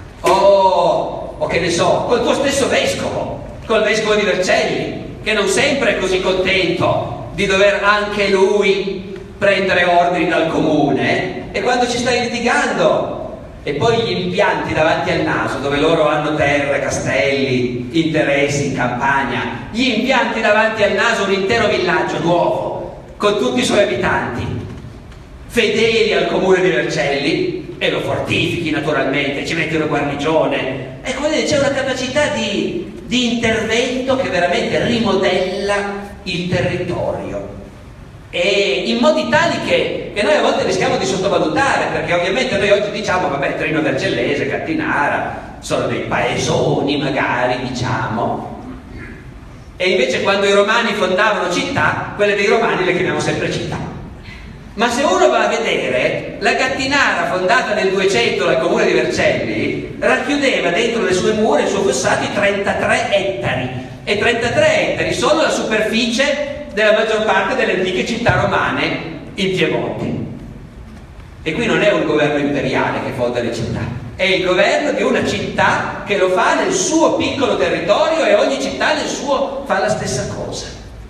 o, o che ne so, col tuo stesso vescovo, col vescovo di Vercelli, che non sempre è così contento di dover anche lui prendere ordini dal comune, e quando ci stai litigando e poi gli impianti davanti al naso, dove loro hanno terre, castelli, interessi in campagna, gli impianti davanti al naso, un intero villaggio nuovo con tutti i suoi abitanti fedeli al comune di Vercelli, e lo fortifichi naturalmente, ci metti una guarnigione. Ecco, c'è una capacità di, di intervento che veramente rimodella il territorio, e in modi tali che, che noi a volte rischiamo di sottovalutare, perché ovviamente noi oggi diciamo vabbè, Trino Vercellese, Gattinara sono dei paesoni magari, diciamo, e invece quando i romani fondavano città, quelle dei romani le chiamiamo sempre città. Ma se uno va a vedere, la Gattinara fondata nel duecento dal comune di Vercelli racchiudeva dentro le sue mura, i suoi fossati, trentatré ettari, e trentatré ettari sono la superficie della maggior parte delle antiche città romane in Piemonte. E qui non è un governo imperiale che fonda le città, è il governo di una città che lo fa nel suo piccolo territorio, e ogni città nel suo fa la stessa cosa.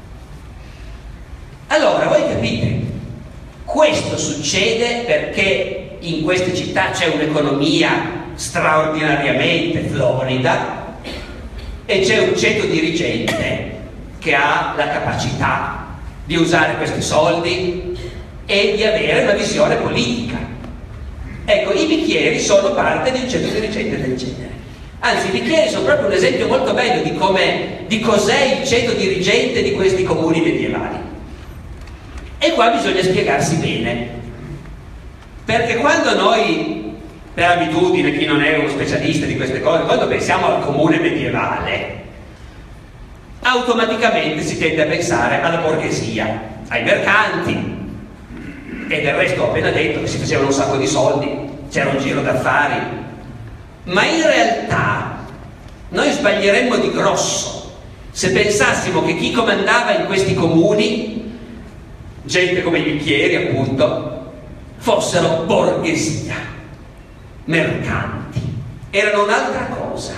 Allora, voi capite, questo succede perché in queste città c'è un'economia straordinariamente florida, e c'è un ceto dirigente che ha la capacità di usare questi soldi e di avere una visione politica. Ecco, i bicchieri sono parte di un ceto dirigente del genere. Anzi, i bicchieri sono proprio un esempio molto bello di come, di cos'è il ceto dirigente di questi comuni medievali. E qua bisogna spiegarsi bene, perché quando noi, per abitudine, chi non è uno specialista di queste cose, quando pensiamo al comune medievale, automaticamente si tende a pensare alla borghesia, ai mercanti, e del resto ho appena detto che si facevano un sacco di soldi, c'era un giro d'affari, ma in realtà noi sbaglieremmo di grosso se pensassimo che chi comandava in questi comuni, gente come i bicchieri appunto, fossero borghesia, mercanti, erano un'altra cosa.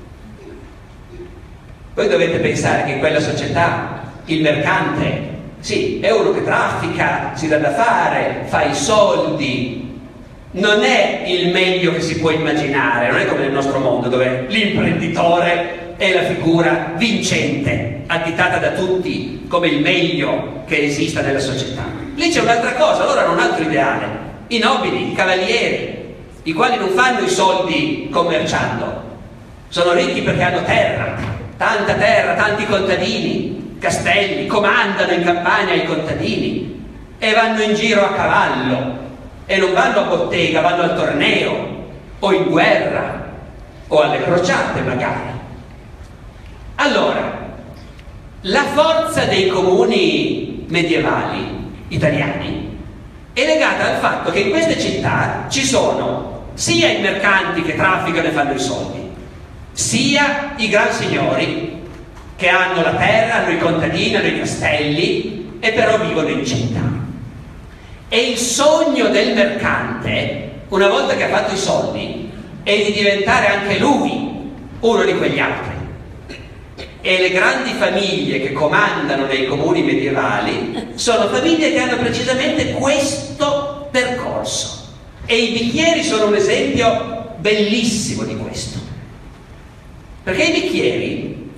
Voi dovete pensare che in quella società il mercante, sì, è uno che traffica, si dà da fare, fa i soldi, non è il meglio che si può immaginare, non è come nel nostro mondo dove l'imprenditore è la figura vincente, additata da tutti come il meglio che esista nella società. Lì c'è un'altra cosa, loro hanno un altro ideale, i nobili, i cavalieri, i quali non fanno i soldi commerciando, sono ricchi perché hanno terra, tanta terra, tanti contadini, castelli, comandano in campagna i contadini e vanno in giro a cavallo e non vanno a bottega, vanno al torneo o in guerra o alle crociate magari. Allora, la forza dei comuni medievali italiani è legata al fatto che in queste città ci sono sia i mercanti che trafficano e fanno i soldi, sia i gran signori che hanno la terra, hanno i contadini, hanno i castelli e però vivono in città. E il sogno del mercante, una volta che ha fatto i soldi, è di diventare anche lui uno di quegli altri. E le grandi famiglie che comandano nei comuni medievali sono famiglie che hanno precisamente questo percorso. E i bicchieri sono un esempio bellissimo di questo. Perché i bicchieri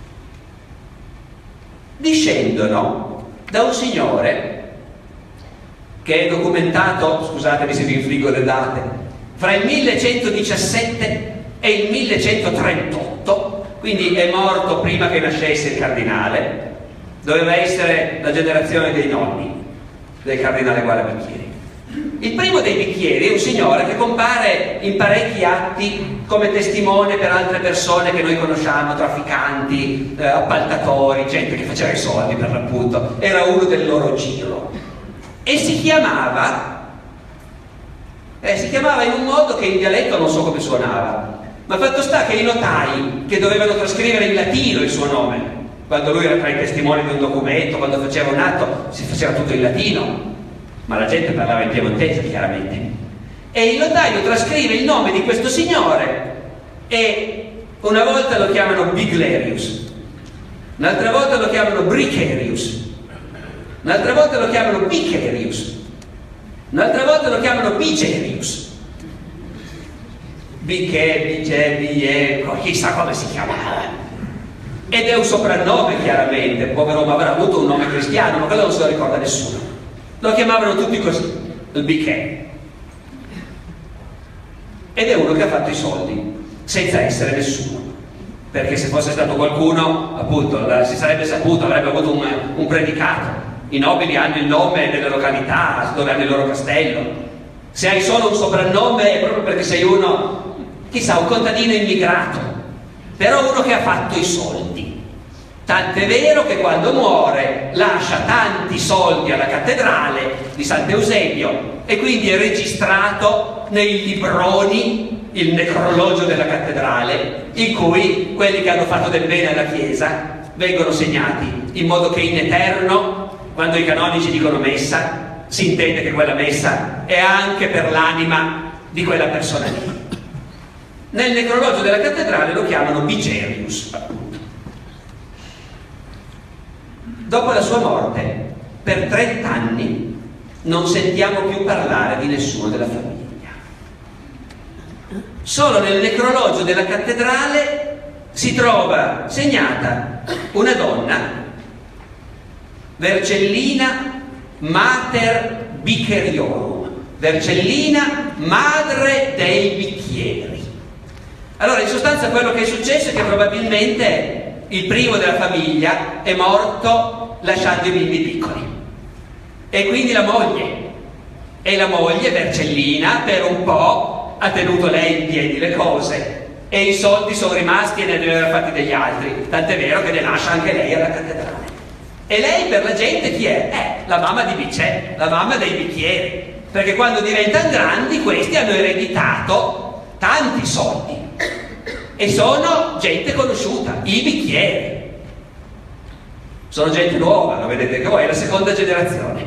discendono da un signore che è documentato, scusatemi se vi infliggo le date, fra il millecentodiciassette e il millecentotrentotto, quindi è morto prima che nascesse il cardinale, doveva essere la generazione dei nonni del cardinale Gualabicchieri. Il primo dei bicchieri è un signore che compare in parecchi atti come testimone per altre persone che noi conosciamo, trafficanti, eh, appaltatori, gente che faceva i soldi per l'appunto, era uno del loro giro. E si chiamava, eh, si chiamava in un modo che in dialetto non so come suonava, ma fatto sta che i notai che dovevano trascrivere in latino il suo nome, quando lui era tra i testimoni di un documento, quando faceva un atto, si faceva tutto in latino, ma la gente parlava in piemontese chiaramente. E il notaio trascrive il nome di questo signore e una volta lo chiamano Biglerius, un'altra volta lo chiamano Bricerius, un'altra volta lo chiamano Bicerius, un'altra volta lo chiamano Bigerius. Biche, Bice, Bie, chissà come si chiamava. Ed è un soprannome chiaramente, povero uomo avrà avuto un nome cristiano, ma quello non se lo ricorda nessuno. Lo chiamavano tutti così, il Biche. Ed è uno che ha fatto i soldi, senza essere nessuno. Perché se fosse stato qualcuno, appunto, si sarebbe saputo, avrebbe avuto un, un predicato. I nobili hanno il nome delle località dove hanno il loro castello. Se hai solo un soprannome è proprio perché sei uno, chissà, un contadino immigrato, però uno che ha fatto i soldi. Tant'è vero che quando muore lascia tanti soldi alla cattedrale di Sant'Eusebio e quindi è registrato nei libroni, il necrologio della cattedrale, in cui quelli che hanno fatto del bene alla Chiesa vengono segnati, in modo che in eterno, quando i canonici dicono messa, si intende che quella messa è anche per l'anima di quella persona lì. Nel necrologio della cattedrale lo chiamano Bigerius, appunto. Dopo la sua morte, per trent'anni non sentiamo più parlare di nessuno della famiglia. Solo nel necrologio della cattedrale si trova segnata una donna, Vercellina Mater Bicheriorum, Vercellina madre dei bicchieri. Allora, in sostanza quello che è successo è che probabilmente il primo della famiglia è morto lasciando i bimbi piccoli, e quindi la moglie, e la moglie Vercellina per un po' ha tenuto lei in piedi le cose, e i soldi sono rimasti e ne deve aver fatti degli altri, tant'è vero che ne lascia anche lei alla cattedrale. E lei per la gente chi è? Eh, la mamma di Bicè, la mamma dei bicchieri, perché quando diventano grandi questi hanno ereditato tanti soldi e sono gente conosciuta, i bicchieri. Sono gente nuova, lo vedete che voi, è la seconda generazione.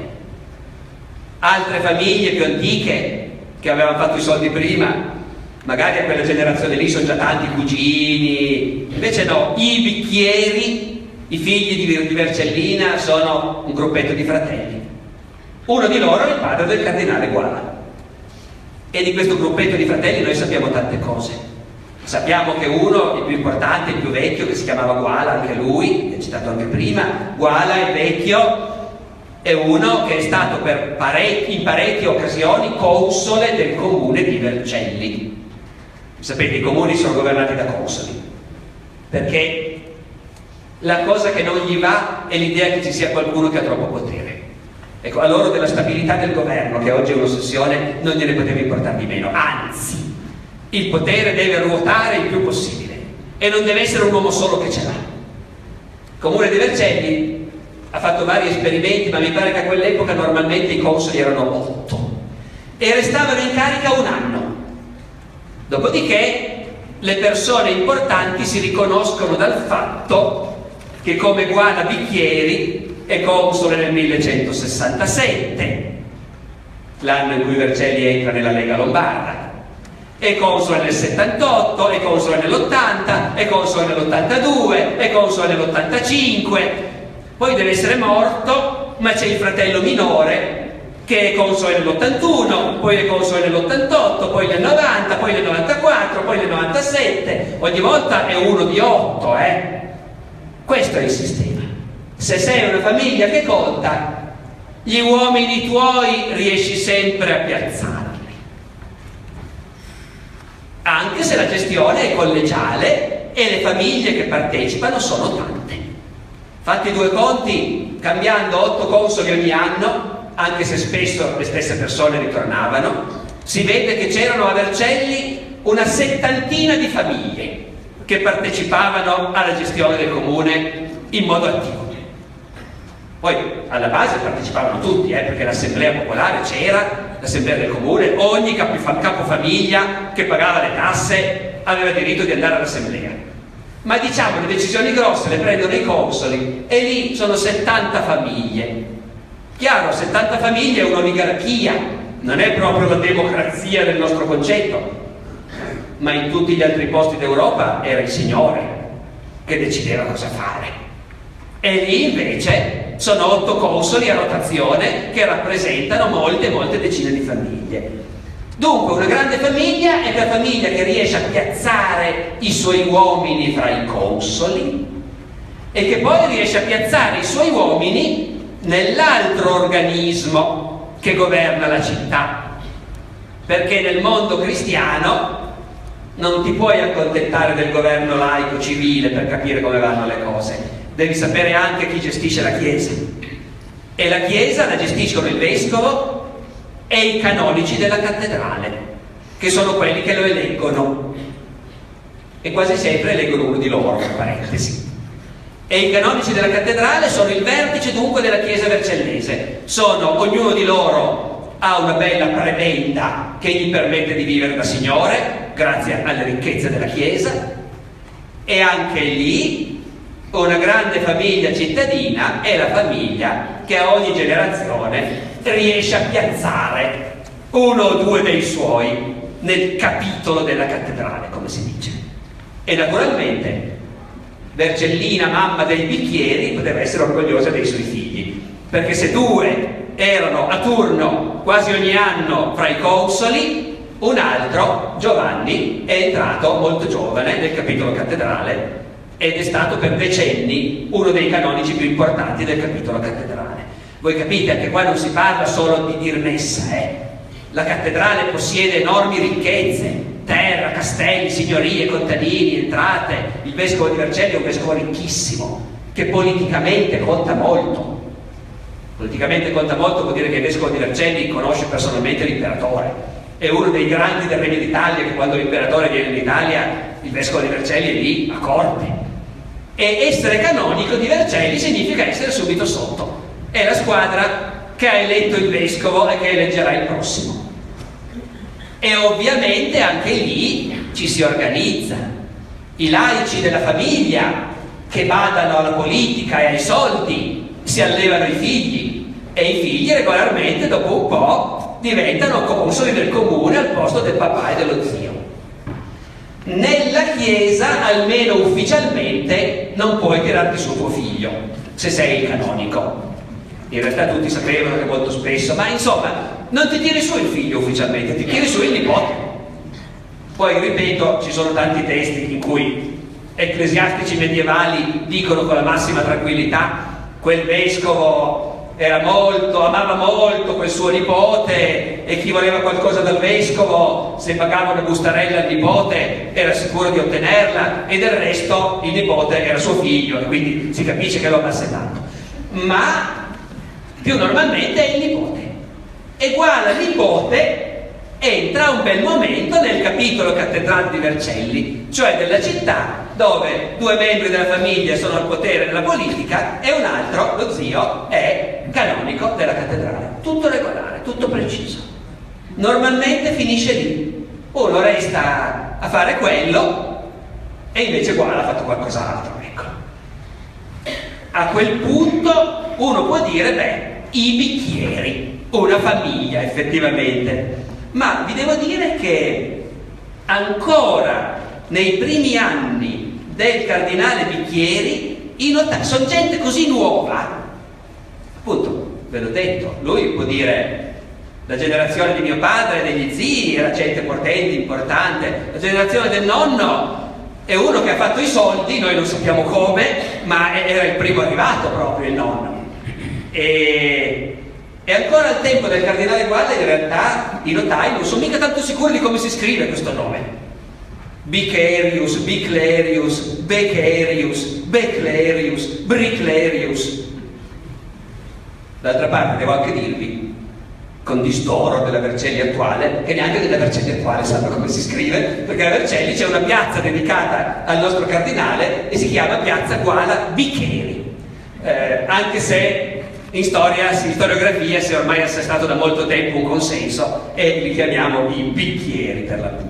Altre famiglie più antiche che avevano fatto i soldi prima, magari a quella generazione lì sono già tanti cugini, invece no, i bicchieri, i figli di, di Vercellina sono un gruppetto di fratelli. Uno di loro è il padre del cardinale Guala, e di questo gruppetto di fratelli noi sappiamo tante cose. Sappiamo che uno, il più importante, il più vecchio, che si chiamava Guala, anche lui, che è citato anche prima, Guala il vecchio, è uno che è stato per parecchi, in parecchie occasioni console del comune di Vercelli. Sapete, i comuni sono governati da consoli, perché la cosa che non gli va è l'idea che ci sia qualcuno che ha troppo potere. Ecco, a loro della stabilità del governo, che oggi è un'ossessione, non gliene poteva importare di meno, anzi, il potere deve ruotare il più possibile e non deve essere un uomo solo che ce l'ha. Il comune di Vercelli ha fatto vari esperimenti, ma mi pare che a quell'epoca normalmente i consoli erano otto e restavano in carica un anno. Dopodiché le persone importanti si riconoscono dal fatto che, come Guala Bicchieri, è console nel millecentosessantasette, l'anno in cui Vercelli entra nella Lega Lombarda, è console nel settantotto, è console nell'ottanta, è console nell'ottantadue, è console nell'ottantacinque, poi deve essere morto, ma c'è il fratello minore che è console nell'ottantuno, poi è console nell'ottantotto, poi nel novanta, poi nel novantaquattro, poi nel novantasette, ogni volta è uno di otto, eh? Questo è il sistema. Se sei una famiglia che conta, gli uomini tuoi riesci sempre a piazzarli, anche se la gestione è collegiale e le famiglie che partecipano sono tante. Fatti due conti, cambiando otto consoli ogni anno, anche se spesso le stesse persone ritornavano, si vede che c'erano a Vercelli una settantina di famiglie che partecipavano alla gestione del comune in modo attivo. Poi alla base partecipavano tutti, eh, perché l'assemblea popolare c'era, l'assemblea del comune, ogni capofamiglia che pagava le tasse aveva diritto di andare all'assemblea. Ma diciamo le decisioni grosse le prendono i consoli e lì sono settanta famiglie. Chiaro, settanta famiglie è un'oligarchia, non è proprio la democrazia del nostro concetto, ma in tutti gli altri posti d'Europa era il signore che decideva cosa fare. E lì invece sono otto consoli a rotazione che rappresentano molte, molte decine di famiglie. Dunque una grande famiglia è quella famiglia che riesce a piazzare i suoi uomini fra i consoli e che poi riesce a piazzare i suoi uomini nell'altro organismo che governa la città, perché nel mondo cristiano non ti puoi accontentare del governo laico civile per capire come vanno le cose, devi sapere anche chi gestisce la Chiesa, e la Chiesa la gestiscono il vescovo e i canonici della cattedrale, che sono quelli che lo eleggono, e quasi sempre eleggono uno di loro, tra parentesi. E i canonici della cattedrale sono il vertice dunque della Chiesa vercellese, sono ognuno di loro ha una bella prebenda che gli permette di vivere da signore grazie alle ricchezze della Chiesa, e anche lì una grande famiglia cittadina è la famiglia che a ogni generazione riesce a piazzare uno o due dei suoi nel capitolo della cattedrale, come si dice. E naturalmente Vercellina, mamma dei bicchieri, poteva essere orgogliosa dei suoi figli, perché se due erano a turno quasi ogni anno fra i consoli, un altro, Giovanni, è entrato molto giovane nel capitolo cattedrale ed è stato per decenni uno dei canonici più importanti del capitolo cattedrale. Voi capite, anche qua non si parla solo di dir messa, eh? La cattedrale possiede enormi ricchezze, terra, castelli, signorie, contadini, entrate. Il vescovo di Vercelli è un vescovo ricchissimo, che politicamente conta molto. Politicamente conta molto vuol dire che il vescovo di Vercelli conosce personalmente l'imperatore. È uno dei grandi del Regno d'Italia, che quando l'imperatore viene in Italia, il vescovo di Vercelli è lì a corte. E essere canonico di Vercelli significa essere subito sotto. È la squadra che ha eletto il vescovo e che eleggerà il prossimo. E ovviamente anche lì ci si organizza. I laici della famiglia che badano alla politica e ai soldi si allevano i figli, e i figli regolarmente dopo un po' diventano consoli del comune al posto del papà e dello zio. Nella chiesa, almeno ufficialmente, non puoi tirarti su tuo figlio se sei il canonico. In realtà tutti sapevano che molto spesso, ma insomma, non ti tiri su il figlio ufficialmente, ti tiri su il nipote. Poi, ripeto, ci sono tanti testi in cui ecclesiastici medievali dicono con la massima tranquillità: quel vescovo era molto, amava molto quel suo nipote, e chi voleva qualcosa dal vescovo, se pagava una bustarella al nipote, era sicuro di ottenerla, e del resto il nipote era suo figlio, e quindi si capisce che lo amasse tanto. Ma più normalmente è il nipote. E qua la nipote entra un bel momento nel capitolo cattedrale di Vercelli, cioè della città dove due membri della famiglia sono al potere nella politica e un altro, lo zio, è canonico della cattedrale. Tutto regolare, tutto preciso. Normalmente finisce lì. Uno resta a fare quello e invece qua ha fatto qualcos'altro, ecco. A quel punto uno può dire, beh, i bicchieri, una famiglia effettivamente. Ma vi devo dire che ancora nei primi anni del cardinale Bicchieri i notari sono gente così nuova, appunto, ve l'ho detto, lui può dire la generazione di mio padre, degli zii, era gente potente, importante, la generazione del nonno è uno che ha fatto i soldi, noi non sappiamo come, ma era il primo arrivato proprio il nonno. E, e ancora al tempo del cardinale Gualda in realtà i notai non sono mica tanto sicuri di come si scrive questo nome. Bicerius, Biclerius, Becerius, Beclerius, Briclerius. D'altra parte devo anche dirvi, con distoro della Vercelli attuale, che neanche della Vercelli attuale sanno come si scrive, perché a Vercelli c'è una piazza dedicata al nostro cardinale e si chiama Piazza Guala Bicchieri, eh, anche se in storia, in storiografia si è ormai assestato da molto tempo un consenso e li chiamiamo i bicchieri per l'appunto.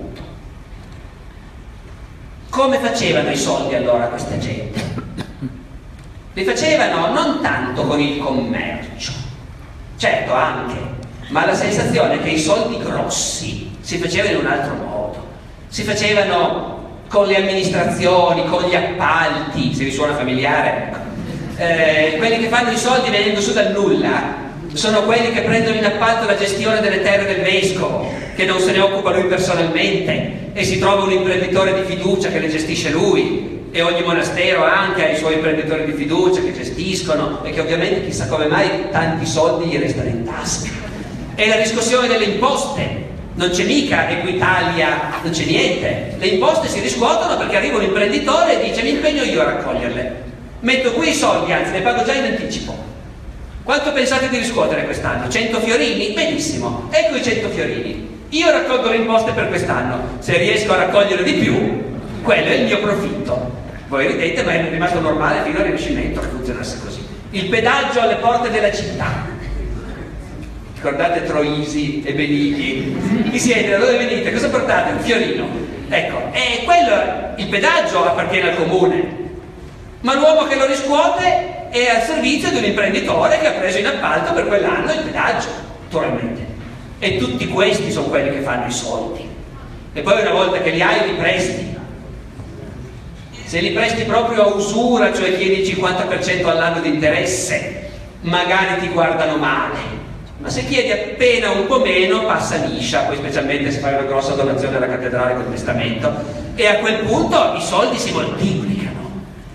Come facevano i soldi allora questa gente? Li facevano non tanto con il commercio, certo anche, ma la sensazione è che i soldi grossi si facevano in un altro modo. Si facevano con le amministrazioni, con gli appalti, se vi suona familiare, ecco. Eh, quelli che fanno i soldi venendo su dal nulla sono quelli che prendono in appalto la gestione delle terre del vescovo, che non se ne occupa lui personalmente, e si trova un imprenditore di fiducia che le gestisce lui, e ogni monastero anche ha i suoi imprenditori di fiducia che gestiscono e che ovviamente chissà come mai tanti soldi gli restano in tasca. E la riscossione delle imposte, non c'è mica Equitalia, non c'è niente, le imposte si riscuotono perché arriva un imprenditore e dice: mi impegno io a raccoglierle, metto qui i soldi, anzi le pago già in anticipo. Quanto pensate di riscuotere quest'anno? cento fiorini? Benissimo, ecco i cento fiorini. Io raccolgo le imposte per quest'anno, se riesco a raccogliere di più, quello è il mio profitto. Voi ridete, ma è rimasto normale fino al Rinascimento che funzionasse così. Il pedaggio alle porte della città. Ricordate Troisi e Benigni? Chi siete? Da dove venite? Cosa portate? Un fiorino. Ecco, e quello, il pedaggio appartiene al comune, ma l'uomo che lo riscuote è al servizio di un imprenditore che ha preso in appalto per quell'anno il pedaggio, naturalmente. E tutti questi sono quelli che fanno i soldi. E poi una volta che li hai li presti. Se li presti proprio a usura, cioè chiedi il cinquanta per cento all'anno di interesse, magari ti guardano male. Ma se chiedi appena un po' meno, passa liscia, poi specialmente se fai una grossa donazione alla cattedrale col testamento. E a quel punto i soldi si moltiplicano.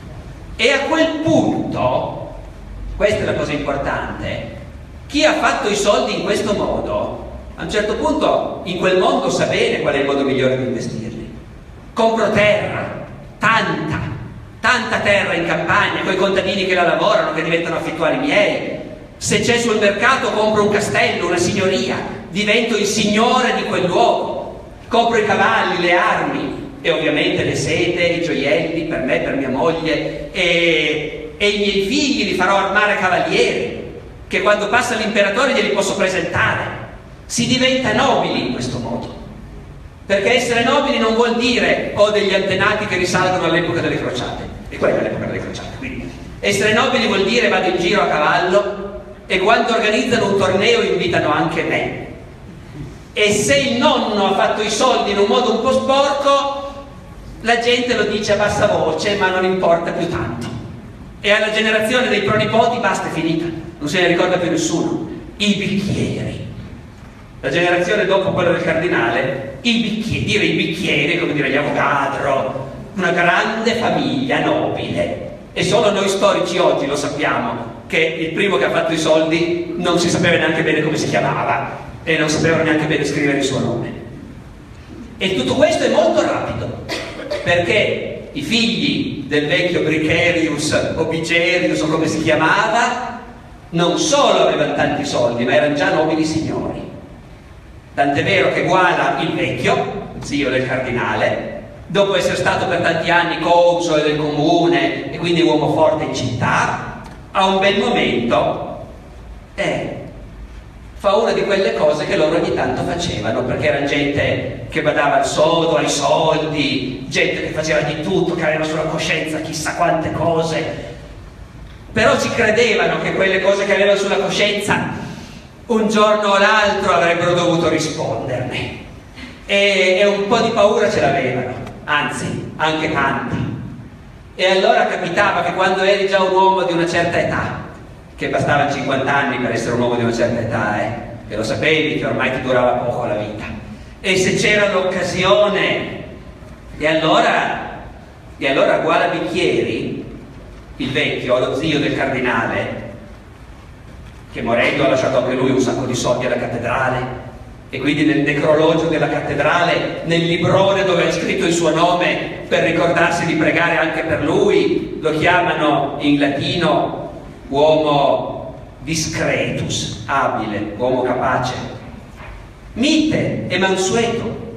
E a quel punto, questa è la cosa importante, chi ha fatto i soldi in questo modo, a un certo punto in quel mondo sa bene qual è il modo migliore di investirli. Compro terra, tanta, tanta terra in campagna, con i contadini che la lavorano, che diventano affittuari miei. Se c'è sul mercato compro un castello, una signoria, divento il signore di quel luogo. Compro i cavalli, le armi e ovviamente le sete, i gioielli per me, per mia moglie, e, e i miei figli li farò armare cavalieri, che quando passa l'imperatore glieli posso presentare. Si diventa nobili in questo modo, perché essere nobili non vuol dire ho degli antenati che risalgono all'epoca delle crociate, e quella è l'epoca delle crociate. Quindi essere nobili vuol dire vado in giro a cavallo e quando organizzano un torneo invitano anche me, e se il nonno ha fatto i soldi in un modo un po' sporco la gente lo dice a bassa voce, ma non importa più tanto, e alla generazione dei pronipoti basta, è finita, non se ne ricorda più nessuno. I bicchieri, la generazione dopo quella del cardinale, i bicchieri, dire i bicchieri, come dire gli Avogadro, una grande famiglia nobile, e solo noi storici oggi lo sappiamo che il primo che ha fatto i soldi non si sapeva neanche bene come si chiamava e non sapevano neanche bene scrivere il suo nome. E tutto questo è molto rapido, perché i figli del vecchio Bricerius o Bigerius o come si chiamava non solo avevano tanti soldi, ma erano già nobili signori. Tant'è vero che Guala il vecchio, zio del cardinale, dopo essere stato per tanti anni console del comune e quindi uomo forte in città, a un bel momento eh, fa una di quelle cose che loro ogni tanto facevano, perché erano gente che badava al sodo, ai soldi, gente che faceva di tutto, che aveva sulla coscienza chissà quante cose, però ci credevano che quelle cose che avevano sulla coscienza un giorno o l'altro avrebbero dovuto risponderne, e, e un po' di paura ce l'avevano, anzi anche tanta. E allora capitava che quando eri già un uomo di una certa età, che bastavano cinquanta anni per essere un uomo di una certa età, eh, che lo sapevi che ormai ti durava poco la vita, e se c'era l'occasione, e allora e allora Guala Bicchieri, il vecchio, lo zio del cardinale, che morendo ha lasciato anche lui un sacco di soldi alla cattedrale, e quindi nel necrologio della cattedrale, nel librone dove è scritto il suo nome per ricordarsi di pregare anche per lui, lo chiamano in latino uomo discretus, abile, uomo capace, mite e mansueto,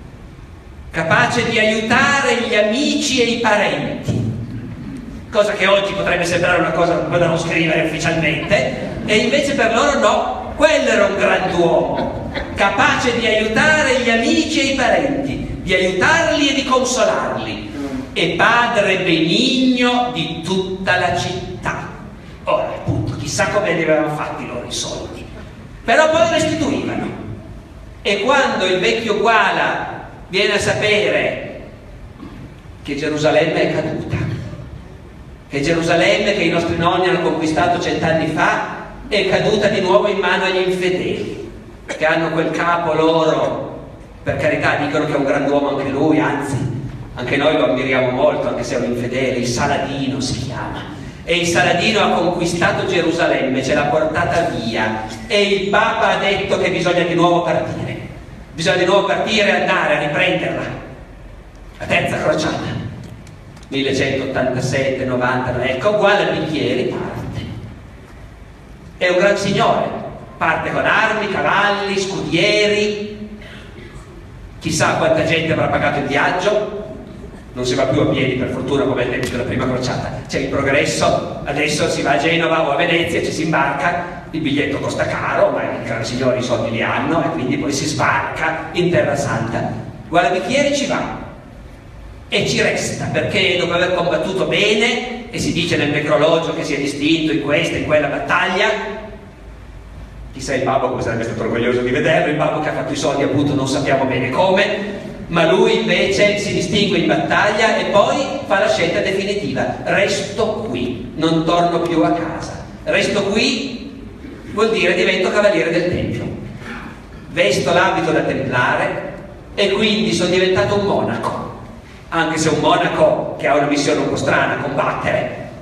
capace di aiutare gli amici e i parenti, cosa che oggi potrebbe sembrare una cosa da non scrivere ufficialmente, e invece per loro no, quello era un grand'uomo, capace di aiutare gli amici e i parenti, di aiutarli e di consolarli, e padre benigno di tutta la città. Ora, appunto, chissà come li avevano fatti loro i soldi, però poi restituivano. E quando il vecchio Guala viene a sapere che Gerusalemme è caduta, che Gerusalemme che i nostri nonni hanno conquistato cent'anni fa è caduta di nuovo in mano agli infedeli, che hanno quel capo loro, per carità dicono che è un grand'uomo anche lui, anzi anche noi lo ammiriamo molto anche se è un infedele, il Saladino si chiama, e il Saladino ha conquistato Gerusalemme, ce l'ha portata via, e il Papa ha detto che bisogna di nuovo partire, bisogna di nuovo partire e andare a riprenderla, la terza crociata millecentottantasette novanta, ecco, Guala Bicchieri parte. È un gran signore, parte con armi, cavalli, scudieri, chissà quanta gente avrà pagato il viaggio, non si va più a piedi per fortuna come ai tempi della prima crociata, c'è il progresso, adesso si va a Genova o a Venezia, ci si imbarca, il biglietto costa caro, ma i gran signori i soldi li hanno e quindi poi si sbarca in Terra Santa. Guala Bicchieri ci va e ci resta, perché dopo aver combattuto bene, e si dice nel necrologio che si è distinto in questa e in quella battaglia, chissà il babbo come sarebbe stato orgoglioso di vederlo, il babbo che ha fatto i soldi appunto non sappiamo bene come, ma lui invece si distingue in battaglia e poi fa la scelta definitiva: resto qui, non torno più a casa. Resto qui vuol dire divento cavaliere del Tempio, vesto l'abito da templare e quindi sono diventato un monaco, anche se un monaco che ha una missione un po' strana, combattere,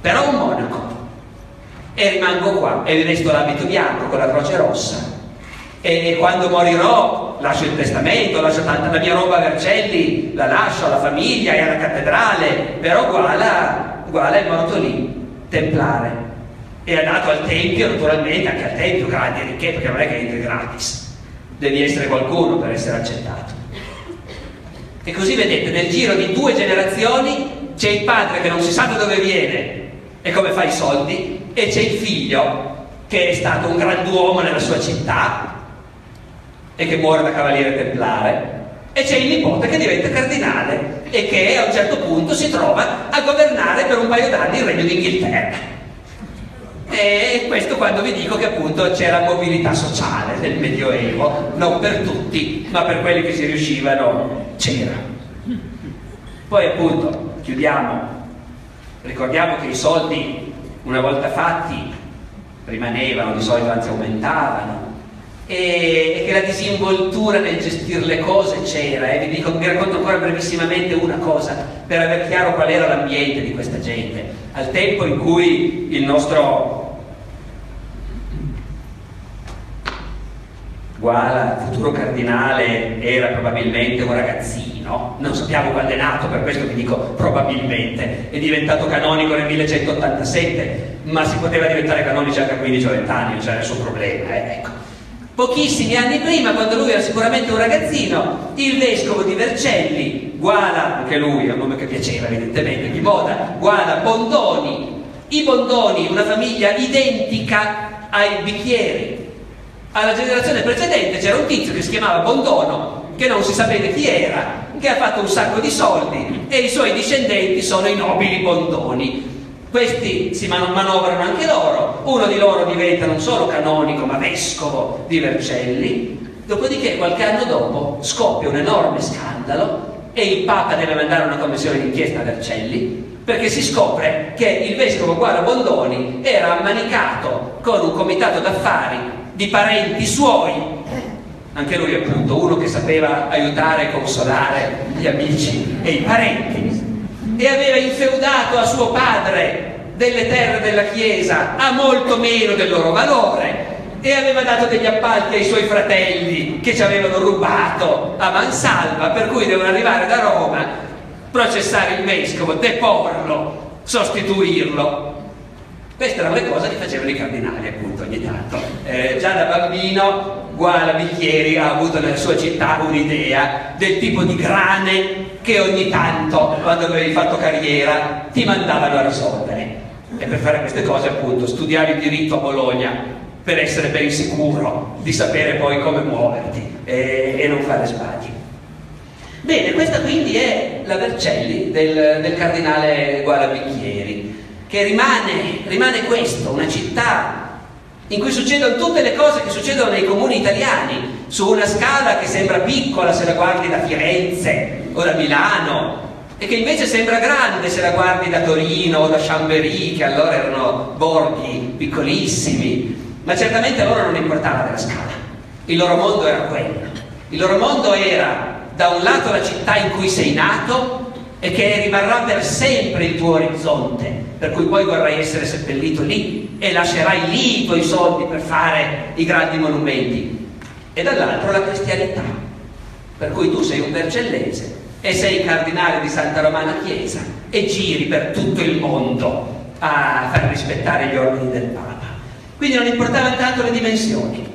però un monaco. E rimango qua e vi vesto l'abito bianco con la croce rossa. E quando morirò lascio il testamento, lascio tanta la mia roba a Vercelli, la lascio alla famiglia e alla cattedrale, però Guala, Guala è morto lì, templare, e ha dato al Tempio, naturalmente, anche al Tempio grandi ricchezze, perché non è che entri gratis, devi essere qualcuno per essere accettato. E così vedete, nel giro di due generazioni c'è il padre che non si sa da dove viene e come fa i soldi, e c'è il figlio che è stato un grand'uomo nella sua città e che muore da cavaliere templare, e c'è il nipote che diventa cardinale e che a un certo punto si trova a governare per un paio d'anni il Regno d'Inghilterra. E questo quando vi dico che appunto c'era mobilità sociale nel Medioevo, non per tutti, ma per quelli che ci riuscivano c'era. Poi appunto, chiudiamo, ricordiamo che i soldi una volta fatti rimanevano, di solito anzi aumentavano, e che la disinvoltura nel gestire le cose c'era. E vi dico, vi racconto ancora brevissimamente una cosa per aver chiaro qual era l'ambiente di questa gente al tempo in cui il nostro Guala, futuro cardinale, era probabilmente un ragazzino, non sappiamo quando è nato, per questo vi dico probabilmente, è diventato canonico nel millecentottantasette, ma si poteva diventare canonico anche a quindici o venti anni, non c'era nessun problema, eh? Ecco. Pochissimi anni prima, quando lui era sicuramente un ragazzino, il vescovo di Vercelli, Guala, anche lui è un nome che piaceva evidentemente, di moda, Guala Bondoni, i Bondoni, una famiglia identica ai Bicchieri. Alla generazione precedente c'era un tizio che si chiamava Bondono, che non si sapeva chi era, che ha fatto un sacco di soldi, e i suoi discendenti sono i nobili Bondoni. Questi si man manovrano anche loro, uno di loro diventa non solo canonico ma vescovo di Vercelli, dopodiché qualche anno dopo scoppia un enorme scandalo e il Papa deve mandare una commissione d'inchiesta a Vercelli, perché si scopre che il vescovo Guala Bondoni era ammanicato con un comitato d'affari di parenti suoi, anche lui appunto uno che sapeva aiutare e consolare gli amici e i parenti, e aveva infeudato a suo padre delle terre della Chiesa a molto meno del loro valore, e aveva dato degli appalti ai suoi fratelli che ci avevano rubato a mansalva, per cui devono arrivare da Roma, processare il vescovo, deporlo, sostituirlo. Queste erano le cose che facevano i cardinali appunto ogni tanto. Eh, già da bambino Guala Bicchieri ha avuto nella sua città un'idea del tipo di grane che ogni tanto, quando avevi fatto carriera, ti mandavano a risolvere. E per fare queste cose appunto studiare il diritto a Bologna per essere ben sicuro di sapere poi come muoverti e, e non fare sbagli. Bene, questa quindi è la Vercelli del, del cardinale Guala Bicchieri, che rimane, rimane questo, una città in cui succedono tutte le cose che succedono nei comuni italiani, su una scala che sembra piccola se la guardi da Firenze o da Milano, e che invece sembra grande se la guardi da Torino o da Chambéry, che allora erano borghi piccolissimi, ma certamente a loro non importava della scala, il loro mondo era quello, il loro mondo era da un lato la città in cui sei nato e che rimarrà per sempre il tuo orizzonte, per cui poi vorrai essere seppellito lì e lascerai lì i tuoi soldi per fare i grandi monumenti, e dall'altro la cristianità, per cui tu sei un vercellese e sei cardinale di Santa Romana Chiesa e giri per tutto il mondo a far rispettare gli ordini del Papa. Quindi non importavano tanto le dimensioni.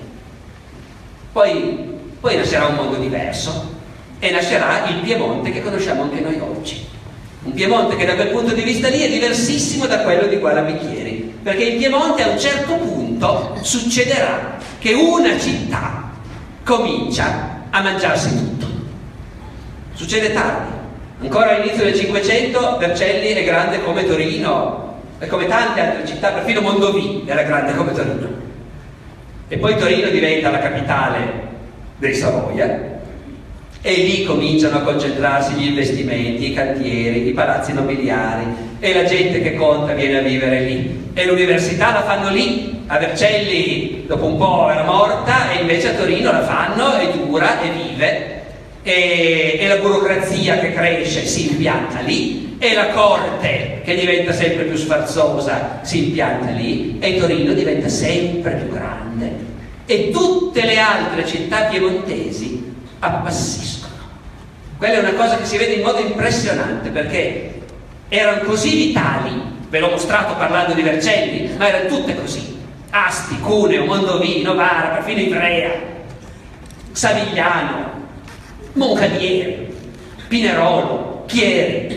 Poi, poi nascerà un mondo diverso, e nascerà il Piemonte che conosciamo anche noi oggi. Un Piemonte che da quel punto di vista lì è diversissimo da quello di Guala Bicchieri, perché in Piemonte a un certo punto succederà che una città comincia a mangiarsi tutto. Succede tardi, ancora all'inizio del Cinquecento Vercelli è grande come Torino e come tante altre città, perfino Mondovì era grande come Torino, e poi Torino diventa la capitale dei Savoia, e lì cominciano a concentrarsi gli investimenti, i cantieri, i palazzi nobiliari, e la gente che conta viene a vivere lì, e l'università la fanno lì. A Vercelli dopo un po' era morta, e invece a Torino la fanno e dura e vive, e, e la burocrazia che cresce si impianta lì, e la corte, che diventa sempre più sfarzosa, si impianta lì, e Torino diventa sempre più grande, e tutte le altre città piemontesi appassiscono. Quella è una cosa che si vede in modo impressionante, perché erano così vitali, ve l'ho mostrato parlando di Vercelli, ma erano tutte così: Asti, Cuneo, Mondovì, Novara, perfino Ivrea, Savigliano, Moncalieri, Pinerolo, Chieri.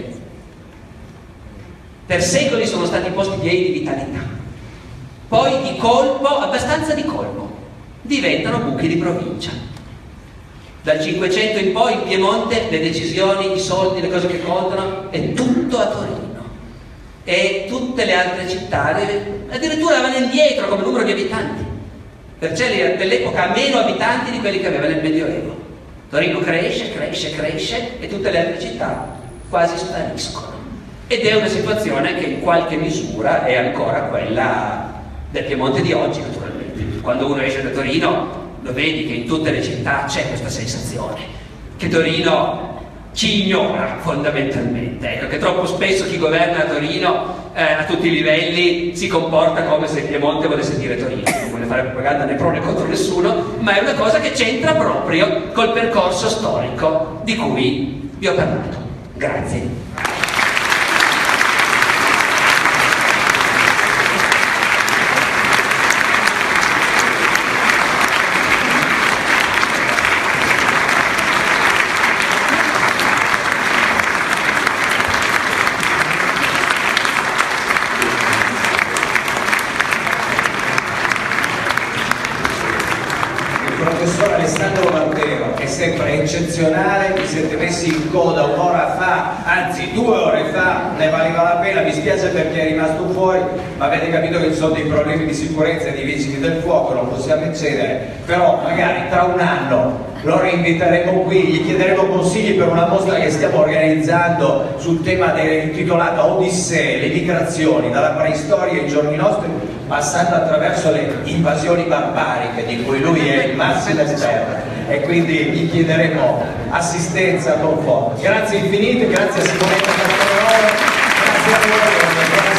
Per secoli sono stati posti piedi di vitalità. Poi di colpo, abbastanza di colpo, diventano buchi di provincia. Dal Cinquecento in poi in Piemonte le decisioni, i soldi, le cose che contano, è tutto a Torino. E tutte le altre città addirittura vanno indietro come numero di abitanti. Vercelli dell'epoca ha meno abitanti di quelli che aveva nel Medioevo. Torino cresce, cresce, cresce, e tutte le altre città quasi spariscono. Ed è una situazione che in qualche misura è ancora quella del Piemonte di oggi, naturalmente. Quando uno esce da Torino lo vedi che in tutte le città c'è questa sensazione, che Torino ci ignora fondamentalmente. Ecco, che troppo spesso chi governa a Torino eh, a tutti i livelli si comporta come se il Piemonte volesse dire Torino. Non vuole fare propaganda né pro né contro nessuno, ma è una cosa che c'entra proprio col percorso storico di cui vi ho parlato. Grazie. Professor Alessandro Barbero è sempre eccezionale, vi siete messi in coda un'ora fa, anzi due ore fa, ne valeva la pena. Mi spiace perché è rimasto fuori, ma avete capito che ci sono dei problemi di sicurezza e di vigili del fuoco, non possiamo eccedere, però magari tra un anno lo reinviteremo qui, gli chiederemo consigli per una mostra che stiamo organizzando sul tema intitolata Odissee, le migrazioni dalla preistoria ai giorni nostri, passando attraverso le invasioni barbariche di cui lui è il massimo esperto, e quindi gli chiederemo assistenza con conforto. Grazie infinite, grazie a Simonetta Castelnuovo, grazie a voi.